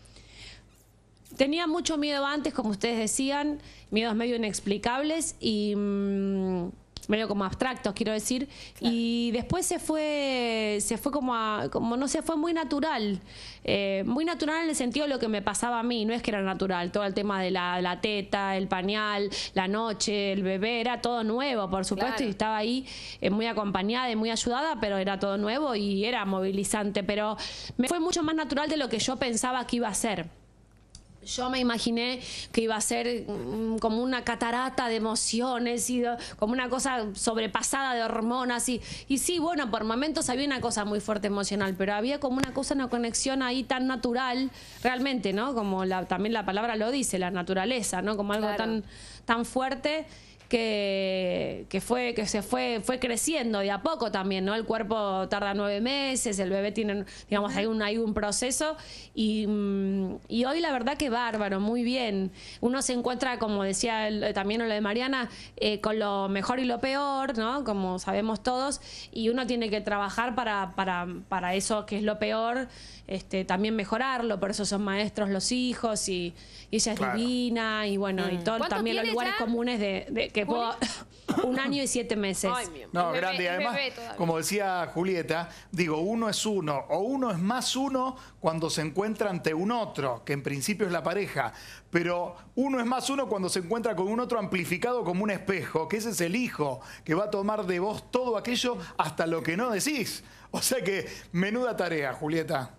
Tenía mucho miedo antes, como ustedes decían, miedos medio inexplicables y mmm, medio como abstractos, quiero decir. Claro. Y después se fue, se fue como, a, como no sé, fue muy natural. Eh, muy natural en el sentido de lo que me pasaba a mí, no es que era natural. Todo el tema de la, la teta, el pañal, la noche, el bebé, era todo nuevo, por supuesto, claro. Y estaba ahí eh, muy acompañada y muy ayudada, pero era todo nuevo y era movilizante. Pero me fue mucho más natural de lo que yo pensaba que iba a ser. Yo me imaginé que iba a ser mm, como una catarata de emociones y de, como una cosa sobrepasada de hormonas y, y sí, bueno, por momentos había una cosa muy fuerte emocional, pero había como una cosa, una conexión ahí tan natural, realmente, ¿no? Como la, también la palabra lo dice, la naturaleza, ¿no? Como algo claro. tan, tan fuerte que, que fue que se fue fue creciendo de a poco también, ¿no? El cuerpo tarda nueve meses, el bebé tiene, digamos, hay un, hay un proceso y, y hoy la verdad que bárbaro, muy bien. Uno se encuentra, como decía el, también lo de Mariana, eh, con lo mejor y lo peor, ¿no? Como sabemos todos, y uno tiene que trabajar para, para, para eso que es lo peor, este, también mejorarlo, por eso son maestros los hijos y, y ella es claro. divina y bueno, mm. y todo, también los lugares ya? comunes de, de que puedo, un año y siete meses. Ay, no, bebé, grande. Y además, como decía Julieta, digo, uno es uno o uno es más uno cuando se encuentra ante un otro, que en principio es la pareja, pero uno es más uno cuando se encuentra con un otro amplificado como un espejo, que ese es el hijo, que va a tomar de vos todo aquello hasta lo que no decís. O sea que, menuda tarea, Julieta.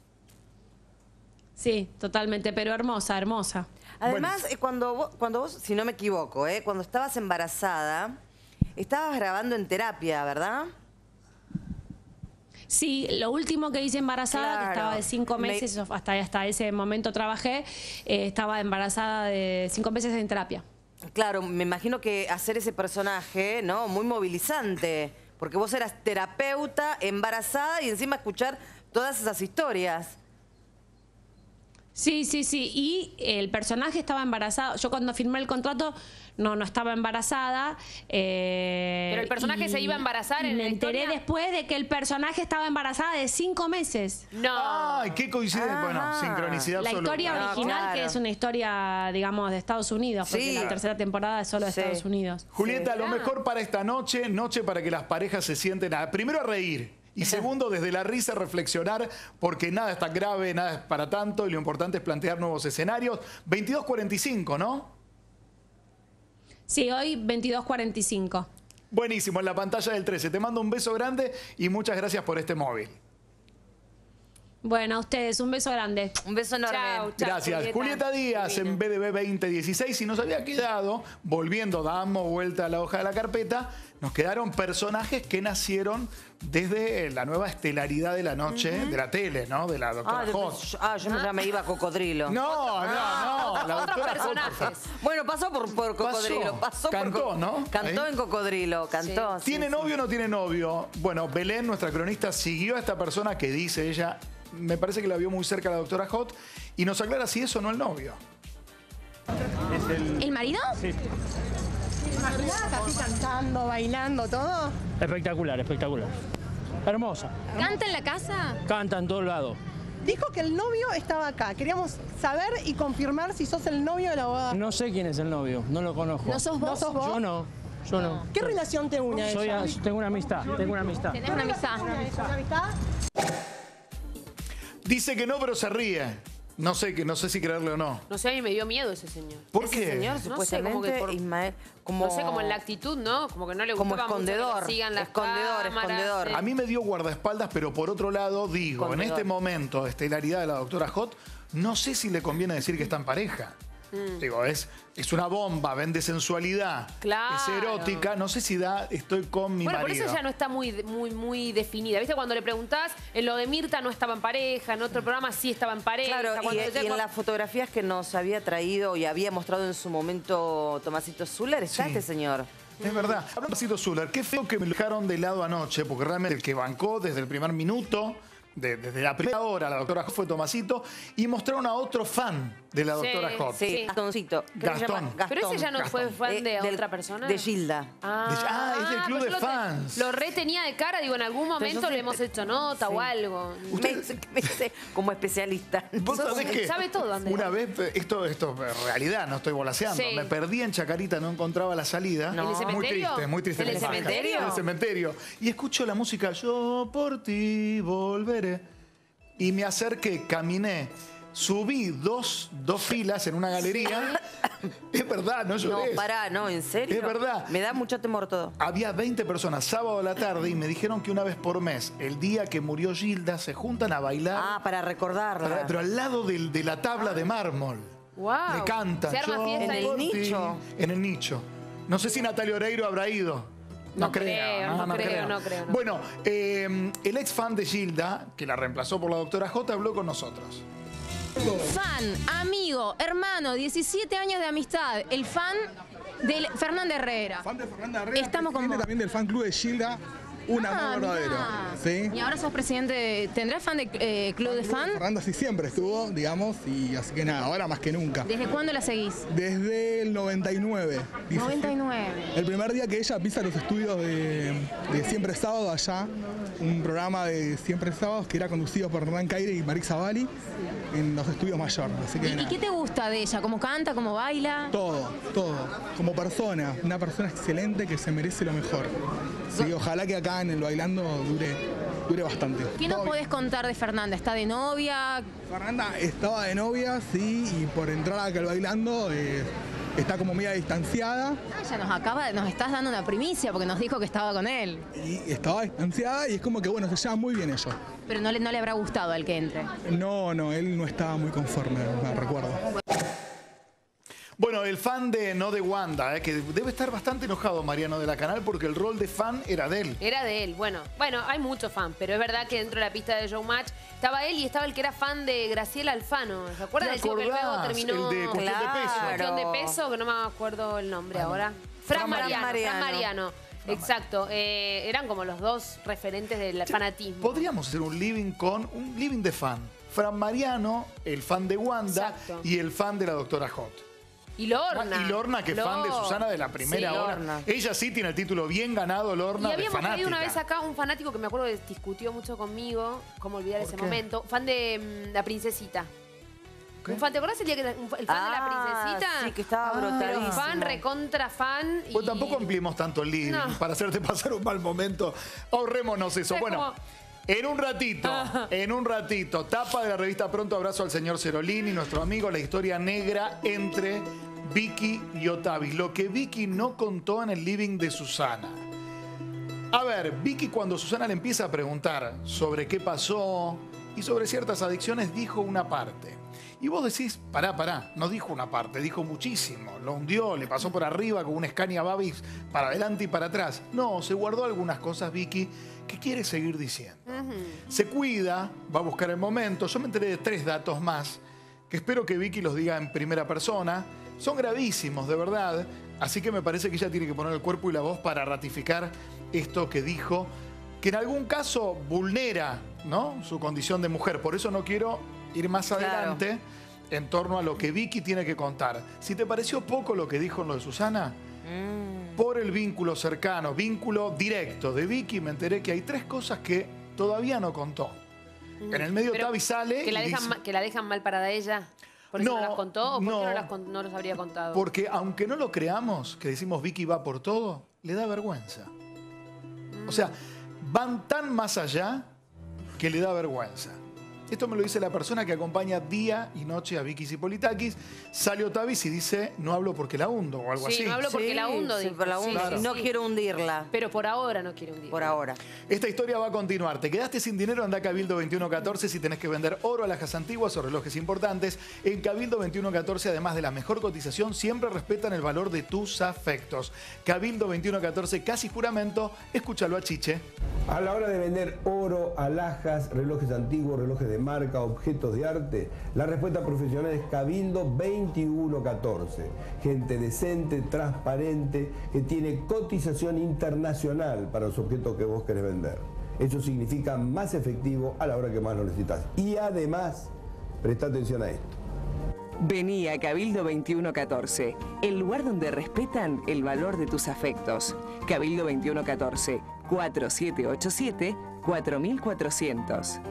Sí, totalmente, pero hermosa, hermosa. Además, bueno. cuando, vos, cuando vos, si no me equivoco, ¿eh? cuando estabas embarazada, estabas grabando en terapia, ¿verdad? Sí, lo último que hice embarazada, Claro. que estaba de cinco meses, Me- hasta, hasta ese momento trabajé, eh, estaba embarazada de cinco meses en terapia. Claro, me imagino que hacer ese personaje, ¿no? Muy movilizante, porque vos eras terapeuta, embarazada y encima escuchar todas esas historias. Sí, sí, sí. Y el personaje estaba embarazado. Yo cuando firmé el contrato no, no estaba embarazada. eh, Pero el personaje y se iba a embarazar en me la enteré historia. después de que el personaje estaba embarazada de cinco meses. No. Ay, qué coincidencia. Bueno, sincronicidad La absoluta. historia No, original, claro. que es una historia, digamos, de Estados Unidos, porque Sí. la tercera temporada es solo de Sí. Estados Unidos. Julieta, lo mejor para esta noche, noche para que las parejas se sienten, a, primero a reír y segundo desde la risa reflexionar porque nada es tan grave, nada es para tanto y lo importante es plantear nuevos escenarios. veintidós cuarenta y cinco, ¿no? Sí, hoy veintidós cuarenta y cinco. Buenísimo, en la pantalla del trece. Te mando un beso grande y muchas gracias por este móvil. Bueno, a ustedes, un beso grande. Un beso enorme. Chau, chau, Gracias. Julieta Díaz en B D B veinte dieciséis. Y nos había quedado, volviendo, damos vuelta a la hoja de la carpeta, nos quedaron personajes que nacieron desde la nueva estelaridad de la noche de la tele, ¿no? De la doctora Ah, de- Hot. yo, ah, yo ya me iba a Cocodrilo. No, no, no. La Otros doctora Hot. personajes. Bueno, pasó por, por Cocodrilo. Pasó por Cantó, Co- ¿no? Cantó Ahí. en Cocodrilo, cantó. sí, ¿Tiene sí. novio o no tiene novio? Bueno, Belén, nuestra cronista, siguió a esta persona que dice ella, me parece que la vio muy cerca a la doctora Hot, y nos aclara si es o no el novio. ¿El marido? Sí. Así cantando, bailando, todo. Espectacular, espectacular. Hermosa. ¿Canta en la casa? Canta en todos lados. Dijo que el novio estaba acá. Queríamos saber y confirmar si sos el novio de la boda. No sé quién es el novio, no lo conozco. ¿No sos vos? ¿No sos vos? Yo no, yo no. ¿Qué relación te une a Soy ella? a- tengo una amistad, tengo una amistad. ¿Tenés una amistad? ¿Una amistad? Dice que no, pero se ríe. No sé, que no sé si creerle o no. No sé, a mí me dio miedo ese señor. ¿Por Ese qué? señor, No sé, supuestamente, como que por- Ismael, como... No sé, como en la actitud, ¿no? Como que no le Como gustaba mucho que escondedor, le sigan las escondedor, cámaras, escondedor. sí. A mí me dio guardaespaldas, pero por otro lado, digo, en Escondedor. este momento de estelaridad de la doctora Hot, no sé si le conviene decir que está en pareja. Mm. Digo, es, es una bomba, vende sensualidad, Claro. es erótica, no sé si da, estoy con mi Bueno, por marido. eso ella no está muy, muy, muy definida. ¿Viste? Cuando le preguntás, en lo de Mirta no estaba en pareja, en otro programa sí estaba en pareja. Claro, y, cuando- y en las fotografías que nos había traído y había mostrado en su momento Tomasito Zuller, está Sí. este señor. Es verdad. Hablando de Zuller, qué feo que me lo dejaron de lado anoche, porque realmente el que bancó desde el primer minuto, de- desde la primera hora, la doctora Hot fue Tomasito, y mostraron a otro fan de la doctora Sí, Hot. Sí, Sí. Gastoncito. Creo que se Gastón. llama Gastón. Pero ese ya no fue fan Eh, de del- otra persona. De Gilda. Ah, es del club pues de yo lo- fans. Lo retenía de cara, digo, en algún momento yo le sé- hemos hecho nota Sí. o algo. Me, me dice como especialista. Vos Sos- sabés que sabe todo, Andrea. una vez, esto, esto es realidad, no estoy volaseando, Sí. me perdí en Chacarita, no encontraba la salida. No. ¿En el Muy cementerio? triste, muy triste. ¿En el la imagen. cementerio? En el cementerio. Y escucho la música, yo por ti volveré. Y me acerqué, caminé, subí dos, dos filas en una galería. Es verdad, no No, lloré. pará, no, en serio. Es verdad. Me da mucho temor todo. Había veinte personas sábado a la tarde y me dijeron que una vez por mes, el día que murió Gilda, se juntan a bailar. Ah, para recordarla. Para- pero al lado del- de la tabla de mármol. Wow. Le cantan. Se arma yo fiesta En el por ti. nicho. En el nicho. No sé si Natalia Oreiro habrá ido. No, No creo, creo, no creo, no creo, no. Bueno, eh, el ex fan de Gilda, que la reemplazó por la doctora J, habló con nosotros. Fan, amigo, hermano, diecisiete años de amistad. El fan de Fernanda Herrera. Fan de Fernanda Herrera, Estamos con presidente vos. también del fan club de Gilda, un Ah, amor verdadero. mirá. ¿Sí? Y ahora sos presidente, de- ¿tendrás fan de eh, club de fan? Fernanda sí siempre estuvo, digamos, y así que nada, ahora más que nunca. ¿Desde cuándo la seguís? Desde el noventa y nueve. dice- noventa y nueve. El primer día que ella pisa los estudios de, de Siempre Sábado allá, un programa de Siempre Sábados que era conducido por Hernán Caire y Marix Zavalli en los estudios Mayor. Así que ¿Y, y nada. qué te gusta de ella? ¿Cómo canta? ¿Cómo baila? Todo, todo. Como persona, una persona excelente que se merece lo mejor. Sí, ojalá que acá en el Bailando dure, dure bastante. ¿Qué nos Todo podés contar de Fernanda? ¿Está de novia? Fernanda estaba de novia, sí, y por entrar acá al Bailando eh, está como media distanciada. Ah, ya nos acaba, nos estás dando una primicia porque nos dijo que estaba con él. Y estaba distanciada y es como que, bueno, se llevan muy bien ellos. Pero no le, no le habrá gustado al que entre. No, no, él no estaba muy conforme, me recuerdo. Bueno, el fan de, no de Wanda, eh, que debe estar bastante enojado Mariano de la Canal porque el rol de fan era de él. Era de él, bueno. Bueno, hay muchos fans, pero es verdad que dentro de la pista de Showmatch estaba él y estaba el que era fan de Graciela Alfano. ¿Se acuerdan? ¿Te Decía que luego acordás? terminó... El de Cuestión de Peso. Cuestión de Peso, que no me acuerdo el nombre ahora. Fran, Fran Mariano. Mariano. Fran Mariano. Exacto. Eh, eran como los dos referentes del fanatismo. Podríamos hacer un living con un living de fan. Fran Mariano, el fan de Wanda Exacto. y el fan de la doctora Hot. Y Lorna. Y Lorna, que es fan de Lor- Susana de la primera Sí, hora. Lorna. Ella sí tiene el título bien ganado, Lorna, Y de habíamos fanática. tenido una vez acá un fanático que me acuerdo que discutió mucho conmigo, cómo olvidar ese qué? momento, fan de mm, La Princesita. Un fan, ¿te acordás el día que un fa- el fan Ah, de La Princesita? sí, que estaba Pero brotadísimo. fan, recontra fan. Y... Pues tampoco ampliemos tanto el living No. para hacerte pasar un mal momento. Ahorrémonos eso. Es Bueno, como- en un ratito, en un ratito, tapa de la revista Pronto, abrazo al señor Cerolini, nuestro amigo, la historia negra entre Vicky y Otavis. Lo que Vicky no contó en el living de Susana. A ver, Vicky cuando Susana le empieza a preguntar sobre qué pasó y sobre ciertas adicciones, dijo una parte. Y vos decís, pará, pará, no dijo una parte, dijo muchísimo. Lo hundió, le pasó por arriba con un Scania Babis para adelante y para atrás. No, se guardó algunas cosas, Vicky, que quiere seguir diciendo. Se cuida, va a buscar el momento. Yo me enteré de tres datos más, que espero que Vicky los diga en primera persona. Son gravísimos, de verdad. Así que me parece que ella tiene que poner el cuerpo y la voz para ratificar esto que dijo, que en algún caso vulnera, ¿no?, su condición de mujer. Por eso no quiero ir más adelante en torno a lo que Vicky tiene que contar. Si te pareció poco lo que dijo en lo de Susana, por el vínculo cercano, vínculo directo de Vicky, me enteré que hay tres cosas que todavía no contó. En el medio Pero Tavi sale que la, y dejan, dice- ma- que la dejan mal parada ella. ¿Por eso no, No, las contó? ¿O por qué no. no, las con- no los habría contado? Porque aunque no lo creamos, que decimos Vicky va por todo, le da vergüenza. O sea, van tan más allá que le da vergüenza. Esto me lo dice la persona que acompaña día y noche a Vicky Zipolitakis. Sale Otavis y dice, no hablo porque la hundo o algo Sí, así. no hablo porque la hundo. sí, dijo. por la hundo. Sí, sí, No sí. quiero hundirla. Pero por ahora no quiero hundirla. Por ahora. Esta historia va a continuar. Te quedaste sin dinero, anda a Cabildo veintiuno catorce si tenés que vender oro, alhajas antiguas o relojes importantes. En Cabildo veintiuno catorce, además de la mejor cotización, siempre respetan el valor de tus afectos. Cabildo veintiuno catorce, casi juramento. Escúchalo a Chiche. A la hora de vender oro, alhajas, relojes antiguos, relojes de marca, objetos de arte, la respuesta profesional es Cabildo veintiuno catorce. Gente decente, transparente, que tiene cotización internacional para los objetos que vos querés vender. Eso significa más efectivo a la hora que más lo necesitas. Y además, presta atención a esto. Vení a Cabildo veintiuno catorce, el lugar donde respetan el valor de tus afectos. Cabildo veintiuno catorce, cuatro siete ocho siete, cuatro mil cuatrocientos.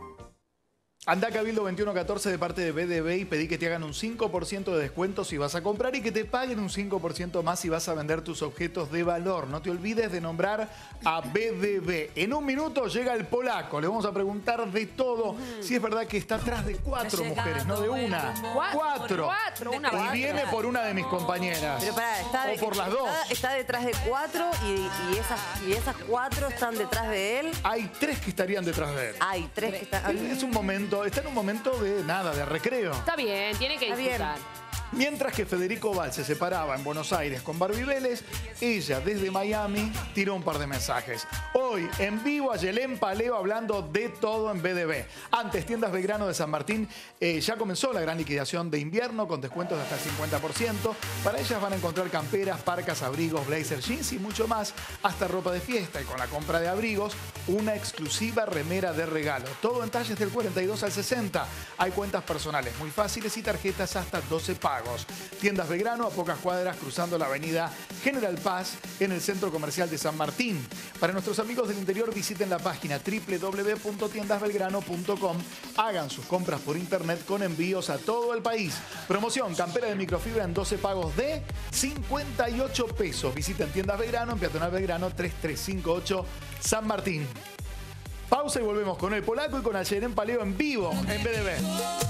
Anda a Cabildo veintiuno catorce de parte de B D B y pedí que te hagan un cinco por ciento de descuento si vas a comprar y que te paguen un cinco por ciento más si vas a vender tus objetos de valor. No te olvides de nombrar a B D B. En un minuto llega el polaco. Le vamos a preguntar de todo. Si es verdad que está atrás de cuatro mujeres, no de una. Cuatro. Cuatro. Cuatro, una Y banda. viene por una de mis compañeras. Pero pará, está, o por las dos. Está, está detrás de cuatro y, y esas, y esas cuatro están detrás de él. Hay tres que estarían detrás de él. Hay tres que están... Es un momento, está en un momento de nada, de recreo. Está bien, tiene que Está bien. disfrutar. Mientras que Federico Val se separaba en Buenos Aires con Barbie Vélez, ella desde Miami tiró un par de mensajes. Hoy, en vivo, a Yelén Paleo hablando de todo en B D B. Antes, Tiendas Belgrano de San Martín, eh, ya comenzó la gran liquidación de invierno con descuentos de hasta el cincuenta por ciento. Para ellas van a encontrar camperas, parcas, abrigos, blazers, jeans y mucho más, hasta ropa de fiesta. Y con la compra de abrigos, una exclusiva remera de regalo. Todo en talles del cuarenta y dos al sesenta. Hay cuentas personales muy fáciles y tarjetas hasta doce pagos. Tiendas Belgrano, a pocas cuadras cruzando la avenida General Paz en el Centro Comercial de San Martín. Para nuestros amigos del interior, visiten la página doble u doble u doble u punto tiendas belgrano punto com. Hagan sus compras por internet con envíos a todo el país. Promoción, campera de microfibra en doce pagos de cincuenta y ocho pesos. Visiten Tiendas Belgrano en Peatonal Belgrano tres tres cinco ocho San Martín. Pausa y volvemos con el polaco y con Yelén Paleo en vivo en B D B.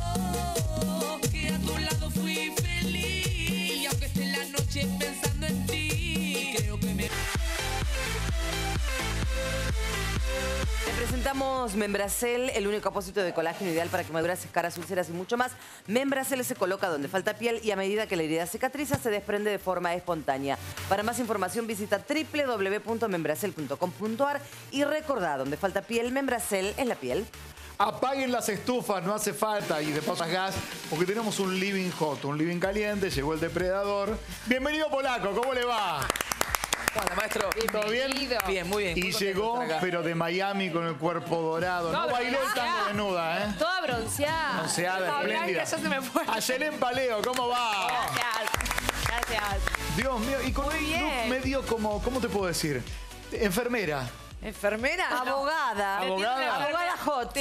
Que a tu lado fui feliz y aunque esté en la noche pensando en ti, creo que me... presentamos Membracel, el único apósito de colágeno ideal para quemaduras, caras, úlceras y mucho más. Membracel se coloca donde falta piel y a medida que la herida cicatriza se desprende de forma espontánea. Para más información visita w w w punto membracel punto com punto a r y recordá, donde falta piel, Membracel es la piel. Apaguen las estufas, no hace falta, y de paso gas, porque tenemos un living hot, un living caliente, llegó el depredador. Bienvenido, Polaco, ¿cómo le va? Hola, maestro. ¿Todo bien? Bien, muy bien. Y Muy llegó, contento de estar acá. pero de Miami con el cuerpo dorado. No, No, bailó el bronceada. tango desnuda, ¿eh? Toda bronceada. Bronceada, Toda espléndida. blanca, ya se me fue. Ayelén Paleo, ¿cómo va? Gracias. Gracias. Dios mío, y con un look medio como, ¿cómo te puedo decir? Enfermera. ¿Enfermera? Abogada. Abogada. Abogada hot.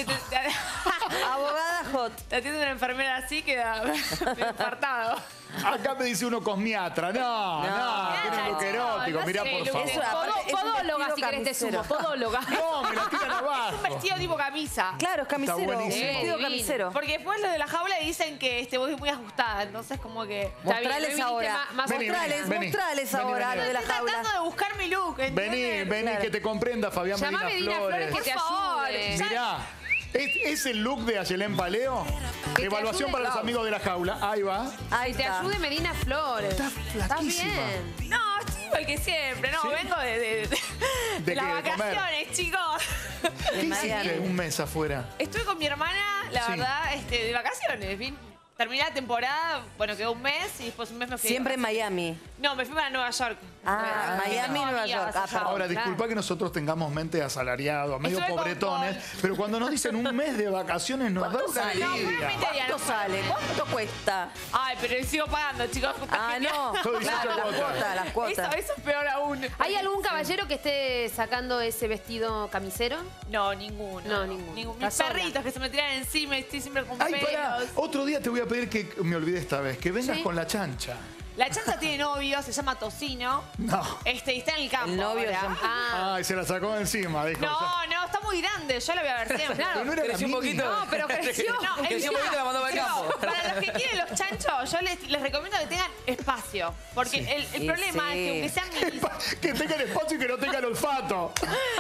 Abogada hot. Te atiende una enfermera así, queda infartado. Acá me dice uno cosmiatra. No, no, tiene un look erótico, mirá por favor. Eso, aparte, es un Podóloga, vestido si querés te camisero. sumo. Podóloga. No, me la tiran abajo. Es un vestido tipo camisa. Claro, es camisero. Está buenísimo. Un vestido Divino. camisero. Porque después los de la jaula dicen que este, vos es muy ajustada, entonces como que... Mostrales viniste ahora. más- más- Vení, Mostrales, vení, mostrales vení, ahora vení, lo de la Estoy jaula. tratando de buscar mi look, ¿entiendes? Vení, vení, Claro. que te comprenda Fabián Llamá Medina, a Medina Flores, Flores. que te Por favor. ayude. Ya- Mirá, ¿es, es el look de Ayelén Paleo? te Evaluación ayude, para los Lau. amigos de la jaula. Ahí va. Ahí Te está. ayude Medina Flores. Está flaquísima. bien. No, estoy igual que siempre, no, ¿Sí? vengo de, de, de- de las qué? ¿De comer? vacaciones, chicos. ¿Qué hiciste un mes afuera? Estuve con mi hermana, la Sí. verdad, este, de vacaciones. Vin- Terminé la temporada, bueno, quedó un mes y después un mes me fui. Siempre en Miami. No, me fui para Nueva York. Ah, Tengo Miami, Nueva amigas York. Ah, allá. perdón. Ahora, disculpa que nosotros tengamos mente asalariados, medio Estuve con pobretones, Paul. pero cuando nos dicen un mes de vacaciones nos da ¿Cuánto una sale? envidia. ¿Cuánto sale? ¿Cuánto cuesta? Ay, pero sigo pagando, chicos. Ah, no. Todo dieciocho Claro, las cuotas. cuotas, las cuotas. Eso, eso es peor aún. ¿Hay algún caballero que esté sacando ese vestido camisero? No, ninguno. No, ninguno. Mis Estás sola. perritos que se me tiran encima y estoy siempre con Ay, pará, pelos. otro día te voy a pedir que, me olvidé esta vez, que vengas Sí. con la chancha. La chancha tiene novio, se llama Tocino. No. Este, y está en el campo. El novio ahora. se llama- Ah. Ay, se la sacó de encima, dijo. No, no, está muy grande. Yo la voy a ver siempre. Pero no era la Creció un mini. poquito. No, pero creció. No, Creció encima, un poquito y la mandó para el chicos, campo. Para los que quieren los chanchos, yo les, les recomiendo que tengan espacio. Porque el, el Y problema sí. es que aunque sean minis, Que tengan espacio y que no tengan olfato.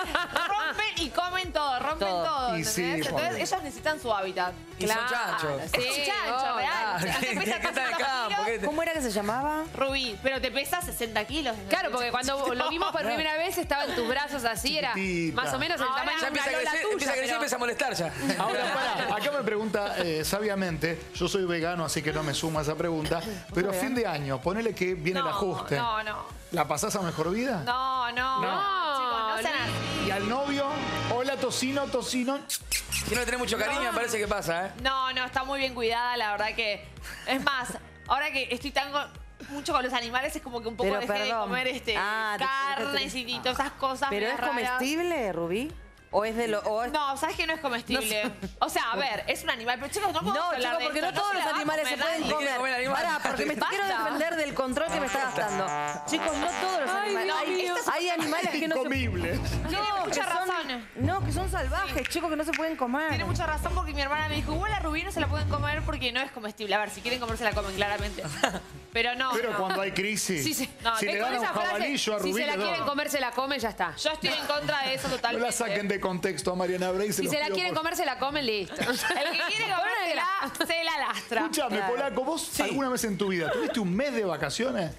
rompen y comen todo, rompen Todo. todo. Y ¿entendés? sí, Entonces pobre. ellos necesitan su hábitat. Y son chanchos. Es un chancho, obvio. real. Ah, Te ¿qué- pesa qué está en el trescientos campo? kilos. ¿Qué te- ¿Cómo era que se llamaba? Rubí, pero te pesa sesenta kilos. Claro, porque cuando lo vimos por primera vez estaba en tus brazos así, era Chiquitita. más o menos el Ahora tamaño Ya de una empieza a lola crecer, tuya. empieza a crecer y pero- empieza a molestar ya. Ahora, pará, acá me pregunta eh, sabiamente, yo soy vegano, así que no me suma esa pregunta, pero a fin de año, ponele que viene el No, ajuste. no, no. ¿La pasás a mejor vida? No, no. No, Chicos, no sean Luis. así. ¿Y al novio? Hola, tocino, tocino. Si no le tenés mucho cariño, me parece que pasa, ¿eh? No, no, está muy bien cuidada, la verdad que... Es más, ahora que estoy tan... con- mucho con los animales, es como que un poco Pero, dejé de perdón. comer este, Ah, te- carnes te- y, y todas esas cosas. ¿Pero medias es raras. comestible, Rubí? ¿O es de lo...? O es... No, ¿sabes que no es comestible? O sea, a ver, es un animal, pero chicos, no podemos No, hablar chicos, de porque esto, no todos se los la va a animales se comer pueden nadie. comer. comer animal. Pará, porque me Basta. quiero defender del control que me está gastando. Chicos, no todos los Ay, animales. Dios Hay, mío. hay animales que no se... Incomible. Tiene No, mucha que son- razón. No, que son salvajes, chicos, que no se pueden comer. Tiene mucha razón porque mi hermana me dijo, igual la rubí no se la pueden comer porque no es comestible. A ver, si quieren comer se la comen, claramente. Pero no, Pero no. cuando hay crisis, Sí, sí. No, si es le Con dan a un esa frase, jabalillo a si Rubí, se la le quieren doy. comer, se la comen, ya está. Yo estoy en contra de eso No totalmente. la saquen de contexto a Mariana Bray. Si se la quieren comer, se la comen, listo. El que quiere comérsela, se la lastra. Escúchame, Claro. Polaco, ¿vos alguna vez en tu vida tuviste un mes de vacaciones?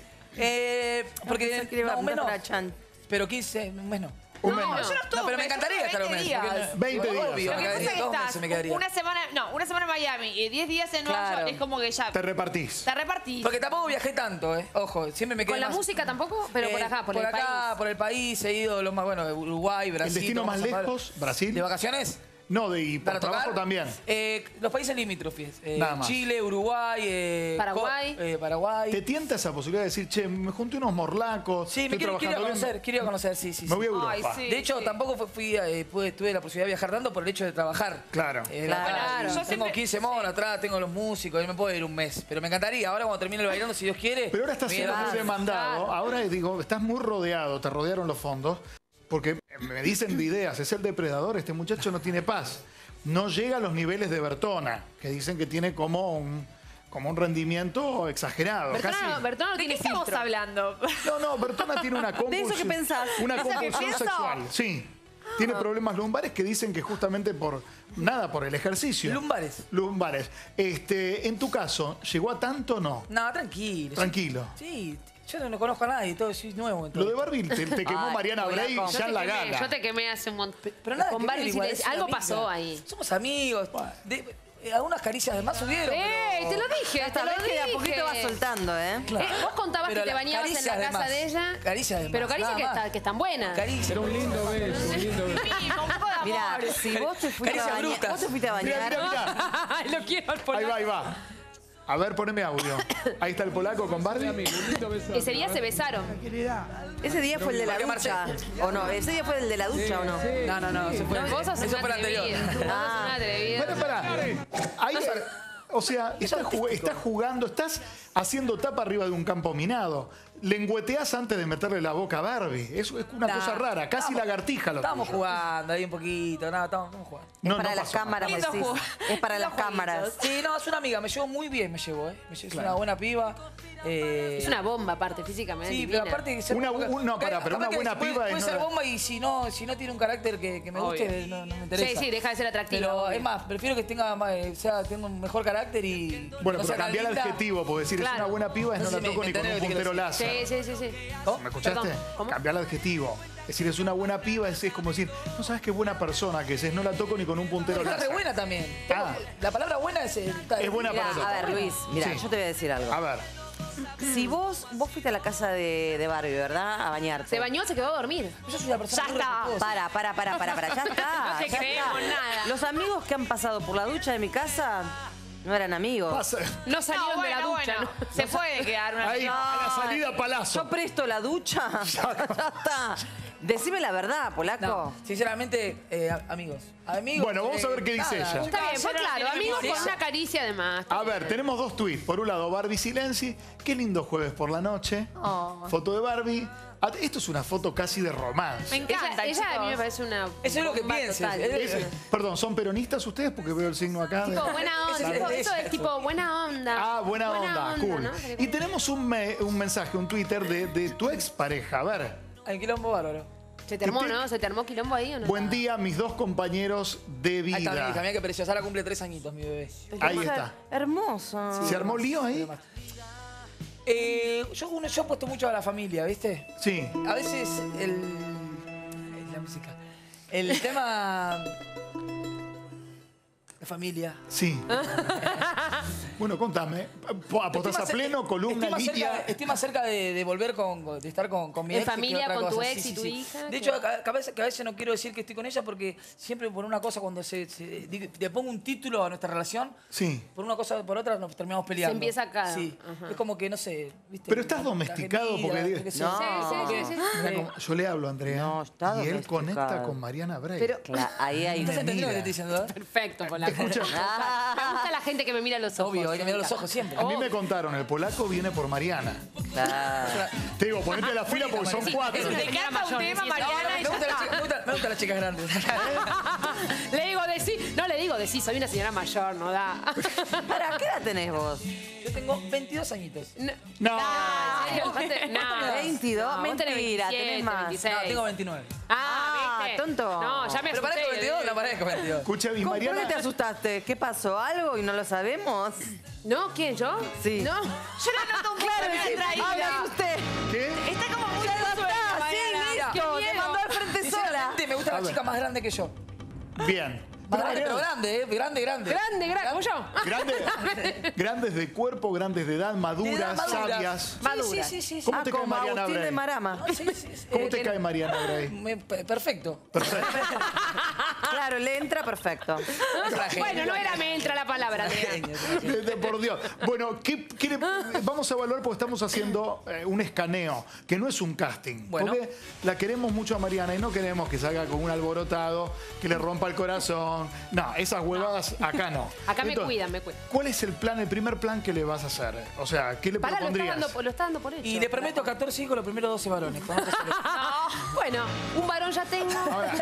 Eh, porque Pensé que le iba a no, un mes no. preguntar a Chan. Pero quince, un mes no. Un mes No, no. yo no estuve. No, pero me yo encantaría estuve estar un mes. veinte porque- días. veinte días. Obvio, Lo me que pasa quedaría, es que dos estás meses me quedaría. una semana, no, una semana en Miami y diez días en Nueva Claro. York. Es como que ya Te repartís. te repartís. Porque tampoco viajé tanto, ¿eh? Ojo, siempre me quedé Con la más- música tampoco, pero por Eh, acá, por, el acá, país. por el país, he ido lo más, bueno, Uruguay, Brasil. ¿El destino todo más San Pablo. lejos? ¿Brasil? ¿De vacaciones? No, de, y por ¿Para trabajo tocar? también. Eh, los países limítrofes. Eh, Nada más. Chile, Uruguay, eh, Paraguay. Co- eh, Paraguay. ¿Te tienta esa posibilidad de decir, che, me junté unos morlacos? Sí, me estoy quiero, quiero ir a trabajando bien? conocer, quiero ir a conocer, sí, sí. Me voy a sí. Europa. Ay, sí. De hecho, sí. tampoco fui, fui, eh, pude- tuve la posibilidad de viajar tanto por el hecho de trabajar. Claro. Eh, Claro. acá, Yo tengo siempre- quince monos atrás, tengo los músicos, y no me puedo ir un mes. Pero me encantaría, ahora cuando termine el bailando, si Dios quiere. Pero ahora estás me siendo voy a- muy demandado. Ahora digo, estás muy rodeado, te rodearon los fondos. Porque me dicen de ideas, es el depredador, este muchacho no tiene paz. No llega a los niveles de Bertona, que dicen que tiene como un, como un rendimiento exagerado. Bertona, casi- Bertona no ¿De qué tiene estamos filtro. hablando? No, no, Bertona tiene una De eso que compulsión. pensás. Una ¿Eso que compulsión pienso? sexual, sí. Tiene problemas lumbares que dicen que justamente por nada, por el ejercicio. Lumbares. Lumbares. Este, en tu caso, ¿llegó a tanto o no? No, tranquilo. Tranquilo. Sí, yo no conozco a nadie, todo soy nuevo. En todo. Lo de Barbie te, te quemó Ay, Mariana Bray yo ya te en la quemé, gala. Yo te quemé hace un montón. Pero nada con que ver, Barbie igual, sí, es una algo amiga. pasó ahí. Somos amigos. De- eh, algunas caricias de más subieron. ¡Ey! pero- Te lo dije, te Esta lo vez que de a dije. poquito va soltando, ¿eh? Claro. Eh, vos contabas Pero que te las bañabas en caricias la de casa más. de ella. Caricias de Pero más, caricias nada que, más. está- que están buenas. Caricias. Era un lindo beso, un lindo beso. Sí, con un poco de amor. Mira, si vos te fuiste a Caricias bañar, brutas. vos te fuiste a Mira, bañar. mira, mira. Lo quiero al Ahí polaco. va, ahí va. A ver, poneme audio. Ahí está el polaco con Barbie. Ese día se besaron. Ese día fue el de la Porque ducha. Marcel- ¿O no? ¿Ese día fue el de la ducha o no? No, no, no. Se fue. No, vos sos Eso un fue el anterior. atrevido. Vos sos Ah. un atrevido. Bueno, pará. Ahí, o sea, estás, jug- estás jugando, estás haciendo tapa arriba de un campo minado. Lengüeteás antes de meterle la boca a Barbie. Es, es una Nah, cosa rara, casi estamos- lagartija lo Estamos tuyo. jugando ahí un poquito. No, estamos, estamos jugando. Es No, para no las pasó nada. cámaras, me Lindo decís. juego. Es para las Lindos cámaras. jueguitos. Sí, no, es una amiga. Me llevó muy bien, me llevó, ¿eh? Me llevó- Es Claro. una buena piba. eh, Es una bomba, aparte, físicamente. Sí, divina. pero aparte que ser Una- un- no, pará, pero capaz una que buena puede- piba puede es ser no- bomba y si no, si no tiene un carácter que, que me guste, Obvio. no, no me interesa. Sí, sí, deja de ser atractiva. Pero obvio. es más, prefiero que tenga más, eh, sea, tenga un mejor carácter y. Bueno, no sea pero tan cambiar el linda. adjetivo, porque decir es Claro. una buena piba es No no sé la si me- toco me ni con enteré un de lo que puntero quiero láser. Sí, sí, sí, sí. ¿Cómo? ¿Me escuchaste? Perdón, ¿cómo? Cambiar el adjetivo. Es decir, es una buena piba, es, es como decir, no sabes qué buena persona que es, es, no la toco ni con un puntero Está re láser. buena también. Ah. La palabra buena es. eh, está- Es buena Mirá, para todo. a ver, Luis, mira, Sí. yo te voy a decir algo. A ver. Si vos, vos fuiste a la casa de, de Barbie, ¿verdad? A bañarte. Se bañó, se quedó a dormir. Yo soy una persona. Ya muy está. respetuosa. Para, para, para, para, para, ya está. No te ya creemos está. nada. Los amigos que han pasado por la ducha de mi casa no eran amigos. Pasa- No salieron No, de la bueno, ducha. bueno. ¿no? Se puede quedar una Ahí, a la salida palazo. Yo presto la ducha. ya está. Decime la verdad, polaco. No, sinceramente, eh, a- amigos. Amigos. Bueno, vamos a ver qué dice nada. ella. Está bien, fue Pero claro. no Amigos tenemos con una caricia además. A ver, tenemos dos tweets. Por un lado, Barbie Silenzi. Qué lindo jueves por la noche. Oh. Foto de Barbie. Ah, esto es una foto casi de romance. Me encanta, Ella, ella a mí me chicos. parece una. Eso es lo que bomba pienses. total. Es- Ese- perdón, ¿son peronistas ustedes? Porque veo el signo acá. de- Tipo, buena onda. Ese- tipo, ese- Eso es tipo buena onda. Ah, buena, onda, cool. ¿no? Y tenemos un, me- un mensaje, un Twitter de, de tu expareja. A ver. Hay quilombo bárbaro. Se te armó, ¿Qué te- ¿no? ¿Se te armó quilombo ahí o no? Buen día, mis dos compañeros de Ahí está mi hija, vida. mira que preciosa. Ahora cumple tres añitos, mi bebé. Ahí está. Hermoso. ¿Se armó lío ahí? Eh, yo, uno, yo apuesto mucho a la familia, ¿viste? Sí. A veces el. La música. El tema. La familia. Sí. Bueno, contame. ¿Apostás a pleno, columna, estoy más lidia? cerca, estoy más cerca de, de volver con, de estar con, con mi En ex. que familia, otra con tu cosa. ex y tu hija, De que- hecho, a, a veces, que a veces no quiero decir que estoy con ella porque siempre por una cosa, cuando se, se- di- le pongo un título a nuestra relación, Sí. por una cosa o por otra nos terminamos peleando. Se empieza acá. Sí. Ajá. Es como que, no sé, ¿viste? Pero estás La- domesticado la porque gemida, digo- yo qué sé. No. Sí, sí, sí, sí. Mira cómo- yo le hablo a Andrea. No, está y él domesticado. conecta con Mariana Bray. Pero- Cla- ahí hay ¿Estás una- entendiendo lo que te Mira. estoy diciendo? eh? Perfecto, polaco. Escucha. Ah. Me gusta la gente que me mira a los ojos. Obvio, hay que me mirar los encanta. ojos siempre. A mí me contaron, el polaco viene por Mariana. Claro. Te digo, ponete a la fila porque son cuatro. Es una Le señora canta un mayor, tema, sí, Mariana, Me y ya gustan las está. chicas- me gustan- me gustan las chicas grandes. Le digo de sí. No le digo de sí, soy una señora mayor, no da. ¿Para qué edad tenés vos? Yo tengo veintidós añitos. No. No. ¿En serio? ¿Vos te- no. veintidós, No, vos tenés mentira, tenés veintisiete, más. veintiséis. No, tengo veintinueve. Ah, Ah, ¿viste? tonto. No, ya me Pero asusté. parezco veintidós, no parezco veintidós. Escucha, y ¿Cómo, ¿Por Mariana. qué te asustaste? ¿Qué pasó? ¿Algo y no lo sabemos? ¿No? ¿Quién, yo? Sí. No. Yo la noto un poco Claro, sí, atraída. habla usted. ¿Qué? Está como muy Ya está, suelta, sí, Mariana. listo, Qué te miedo. mandó al frente sola. Sinceramente, me gusta A la ver. chica más grande que yo. Bien. Más grande, pero grande, ¿eh? Grande, grande. Grande, grande, como yo. Grande- grandes de cuerpo, grandes de edad, maduras, De edad, maduras. sabias. Sí, Maduras. sí, sí, sí. ¿Cómo Ah, te cae como Mariana Agustín de Bray? Marama. Sí, sí, sí. ¿Cómo Eh, te eh, cae Mariana Bray? me- pe- Perfecto. Claro, le entra perfecto. Bueno, no era me entra la palabra. Andrea. De- de- Por Dios. Bueno, ¿qué, qué le- vamos a evaluar porque estamos haciendo eh, un escaneo, que no es un casting. Bueno. Porque la queremos mucho a Mariana y no queremos que salga con un alborotado, que le rompa el corazón. No, esas huevadas acá no. Acá me Entonces, cuidan, me cuidan. ¿Cuál es el plan, el primer plan que le vas a hacer? O sea, ¿qué le Pará, lo está, propondrías? dando, por- lo está dando por hecho. Y le prometo catorce hijos, los primeros doce varones. Conozco solo. No, bueno, un varón ya tengo. Ahora,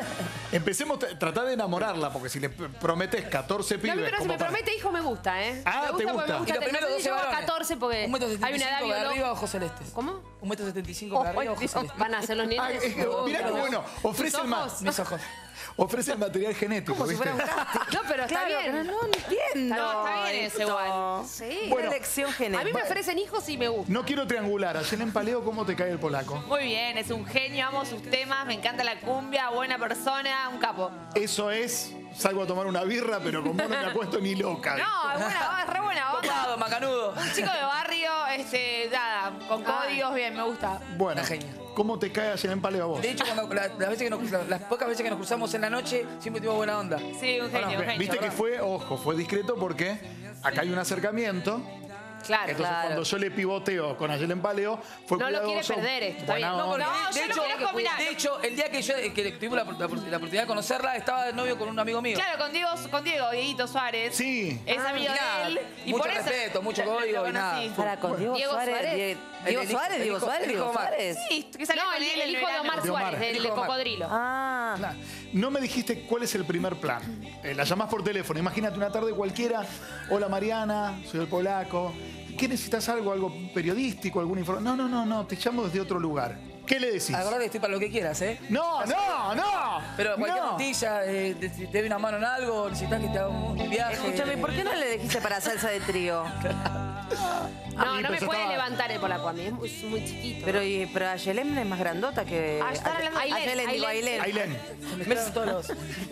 Empecemos, tratar de enamorarla, porque si le prometes catorce No, pibes... pero si como me para- promete hijo me gusta, ¿eh? Ah, me ¿te porque gusta? Me Y gusta. los primeros No sé si doce llego a varones. catorce porque Un metro hay setenta y una edad cinco para biológica. arriba, ojos celestes. ¿Cómo? Un metro setenta y cinco para arriba, ojos celestes. Van a ser los Ah, nenes. eh, mirá qué bueno, ofrece el, ma- Mis ojos. ofrece el material genético, Como si ¿viste? fuera un casting. No, pero está Claro, bien. pero no entiendo. No, está bien ese igual. Sí, Bueno. una elección genética. A mí me ofrecen hijos y me gusta. No quiero triangular. Ayer en Paleo, ¿cómo te cae el polaco? Muy bien, es un genio, amo sus temas, me encanta la cumbia, buena persona, un capo. Eso es, salgo a tomar una birra, pero con vos no me acuesto ni loca. No, es buena, es re buena onda. Copado, macanudo. Un chico de barrio, este, nada, con códigos, bien, me gusta. Bueno, ¿cómo te cae ayer en Paleo a vos? De hecho, cuando, la- las, veces que nos- las pocas veces que nos cruzamos en la noche, siempre tuvimos buena onda. Sí, un genio, un genio. Viste que fue, ojo, fue discreto porque acá hay un acercamiento. Claro, Entonces, claro. cuando yo le pivoteo con Ayel en Paleo, fue No lo quiere cuidadoso, perder esto, está buena bien. No, onda. porque No, de, yo de lo hecho, quiero combinar. de hecho, el día que yo que tuvimos la, la- la oportunidad de conocerla, estaba de novio con un amigo mío. Claro, con Diego, con Diego, Dieguito Suárez. Sí. Es Ah, amigo nada, de él. Y mucho por eso respeto, mucho lo- lo código y nada. conocí. Para con Diego, Diego Suárez. Suárez. Die- Diego El hijo- Suárez, el Diego hijo- Suárez, el hijo Diego de Omar. Suárez. Sí, que salió No, con el, él el en hijo de verano. Omar De Omar. Suárez, El del hijo de Omar. cocodrilo. Ah, Nah, no me dijiste cuál es el primer plan. Eh, la llamás por teléfono. Imagínate una tarde cualquiera. Hola Mariana, soy el polaco. ¿Qué necesitas algo? ¿Algo periodístico? ¿Alguna información? No, no, no, no. Te llamo desde otro lugar. ¿Qué le decís? Acordate que estoy para lo que quieras, ¿eh? No, no, no. Pero cualquier no. noticia, eh, te, te doy una mano en algo, necesitas que te haga un viaje. escúchame, ¿por qué no le dijiste para salsa de trío? No, Sí, no me pero puede estaba- levantar el polaco a mí, es muy, es muy chiquito. Pero, y, pero Ayelén es más grandota que... Ah, están hablando- Ayelén, Ailén, digo, Ailén. Ailén. Ailén. Se me mezclan todos los...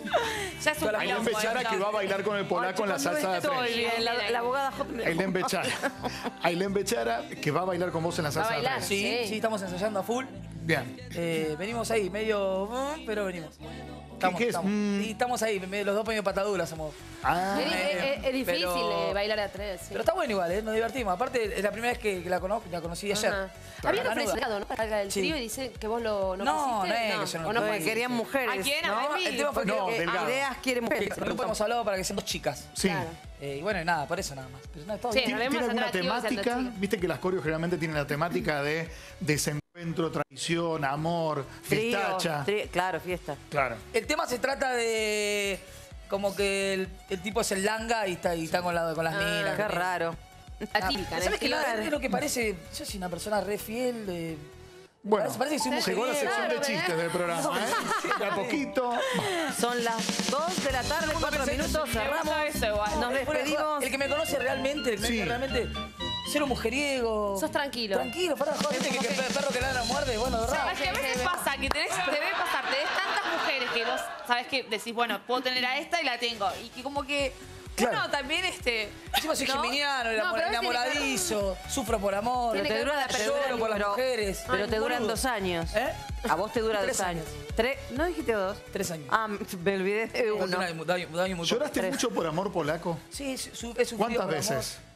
Ya es un Toda la Ailén quilombo, Bechara ¿no? que va a bailar con el polaco en la salsa de Estoy tres. bien, la, la abogada Hot me- Ailén Bechara. Ailén Bechara que va a bailar con vos en la salsa de bailar, tres. Sí, Sí. sí, estamos ensayando a full. Bien. Eh, venimos ahí, medio... mm, pero venimos. Estamos, qué es? estamos. Mm. Y estamos ahí, medio- los dos medio pataduras somos. Ah, Es, es- es- es difícil Pero- eh, bailar a tres. sí. Pero está bueno igual, ¿eh? Nos divertimos. Aparte, es la primera vez que, que la conozco, la conocí ayer. Ajá. Está Habían macanuda. ofrecido, ¿no? Para salga del Sí. trío y dice que vos lo no, No, quisiste. no es que yo no o lo fue Porque así. querían mujeres, ¿A quién? ¿no? ¿A mí? El tema fue que, No, que- delgado. Ideas quieren que mujeres. el grupo hemos hablado para que sean dos chicas. sí. Claro. Eh, y bueno, y nada, por eso nada más. Pero no, está Sí, bien. nos ¿Tiene, vemos tiene alguna atractivos siendo temática? chicas. Viste que las coreos generalmente tienen la temática de desencuentro, traición, amor, Trío, fiestacha. trío, claro, fiesta. Claro. El tema se trata de como que el, el tipo es el langa y está, y está con, la, con las Ah, minas. Qué raro. La típica, ¿no? ¿Sabes qué? Claro. Es lo que parece. Yo soy una persona re fiel. De, Bueno, parece, parece que soy muy llegó la fiel. sección de Claro, chistes del programa. ¿eh? De a poquito. Son las dos de la tarde, cuatro minutos, cerramos. gusta eso igual. Nos despedimos. El que me conoce realmente, el que Sí. me conoce realmente, cero mujeriego. Sos tranquilo. Tranquilo, para joder. Viste que, que perro que ladra muerde, bueno, de ¿Sabes que a veces pasa que tenés, te debe pasar, tenés tantas mujeres que vos sabés que decís, bueno, puedo tener a esta y la tengo. Y que como que Claro. uno también, este. Encima soy ¿no? geminiano, No, pero enamoradizo, sufro por amor, Pero te dura la lloro por las pero- mujeres. Pero Ay, te duran boludo. dos años. ¿Eh? A vos te dura Tres dos años. años. Tres, ¿no dijiste dos? Tres años. Ah, me olvidé de uno. Un daño, daño- daño muy ¿Lloraste poco. mucho por amor polaco? Sí, es, su- es sufrido ¿Cuántas por veces? amor.